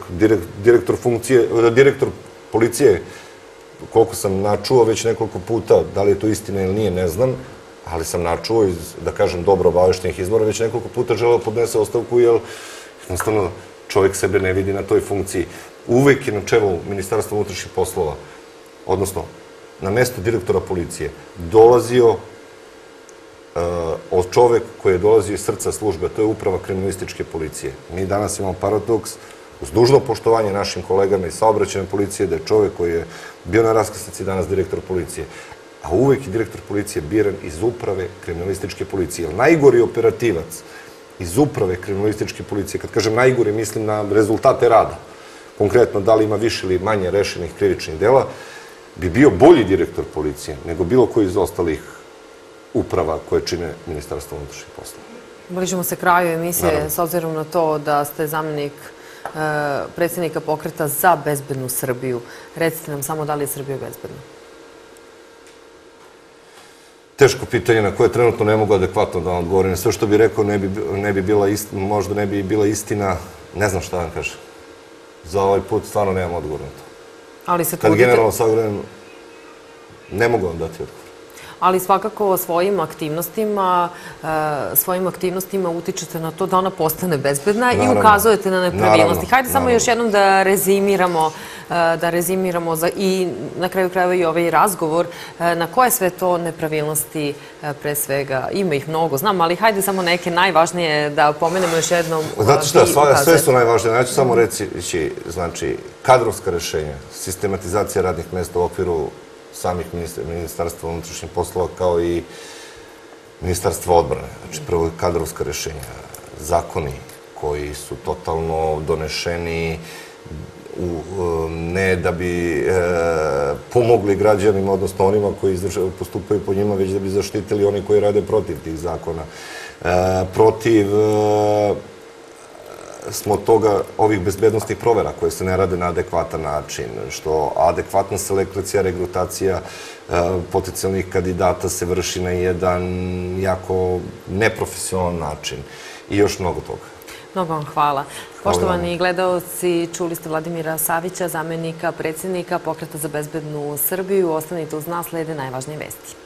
direktor policije, koliko sam načuo već nekoliko puta, da li je to istina ili nije, ne znam, ali sam načuo iz, da kažem, dobro obaveštenih izvora, već nekoliko puta želeo podnese ostavku, jer jednostavno čovjek sebe ne vidi na toj funkciji. Uvek je na čelu Ministarstva unutrašnjih poslova, odnosno na mesto direktora policije, dolazio od čovek koji je dolazio iz srca službe, to je uprava kriminalističke policije. Mi danas imamo paradoks, uz dužno poštovanje našim kolegama iz saobraćajne policije, da je čovek koji je bio na raskrsnici danas direktor policije, a uvek je direktor policije biran iz uprave kriminalističke policije. Najgori operativac iz uprave kriminalističke policije, kad kažem najgori, mislim na rezultate rada, konkretno da li ima više ili manje rešenih krivičnih dela, bi bio bolji direktor policije nego bilo koji iz ostalih uprava koje čine Ministarstvo unutrašnjih poslova. Bližimo se kraju emisije, s obzirom na to da ste zamenik predsjednika pokreta za bezbednu Srbiju. Recite nam samo da li je Srbija bezbedna? Teško pitanje na koje trenutno ne mogu adekvatno da vam odgovorim. Sve što bih rekao možda ne bi bila istina, ne znam šta vam kažem. Za ovaj put stvarno nemam odgovor na to. Ali se trudite... Kad generalno sagledam, ne mogu vam dati odgovor. Ali svakako svojim aktivnostima utičete na to da ona postane bezbedna i ukazujete na nepravilnosti. Hajde samo još jednom da rezimiramo i na kraju krajeva i ovaj razgovor na koje sve to nepravilnosti pre svega, ima ih mnogo, znam, ali hajde samo neke najvažnije da pomenemo još jednom. Znate šta, sve su najvažnije. Ja ću samo reći, znači, kadrovska rešenja, sistematizacija radnih mesta u okviru samih Ministarstva unutrašnjih poslova kao i Ministarstva odbrane. Znači, prvo kadrovska rešenja, zakoni, koji su totalno donešeni ne da bi pomogli građanima, odnosno onima koji postupaju po njima, već da bi zaštitili oni koji rade protiv tih zakona. Protiv smo toga ovih bezbednostnih provera koje se ne rade na adekvatan način, što adekvatna selekcija, regrutacija potencijalnih kandidata se vrši na jedan jako neprofesionalan način i još mnogo toga. Mnogo vam hvala. Poštovani gledaoci, čuli ste Vladimira Savića, zamenika predsjednika Pokreta za bezbednu Srbiju. Ostanite uz nas, slede najvažnije vesti.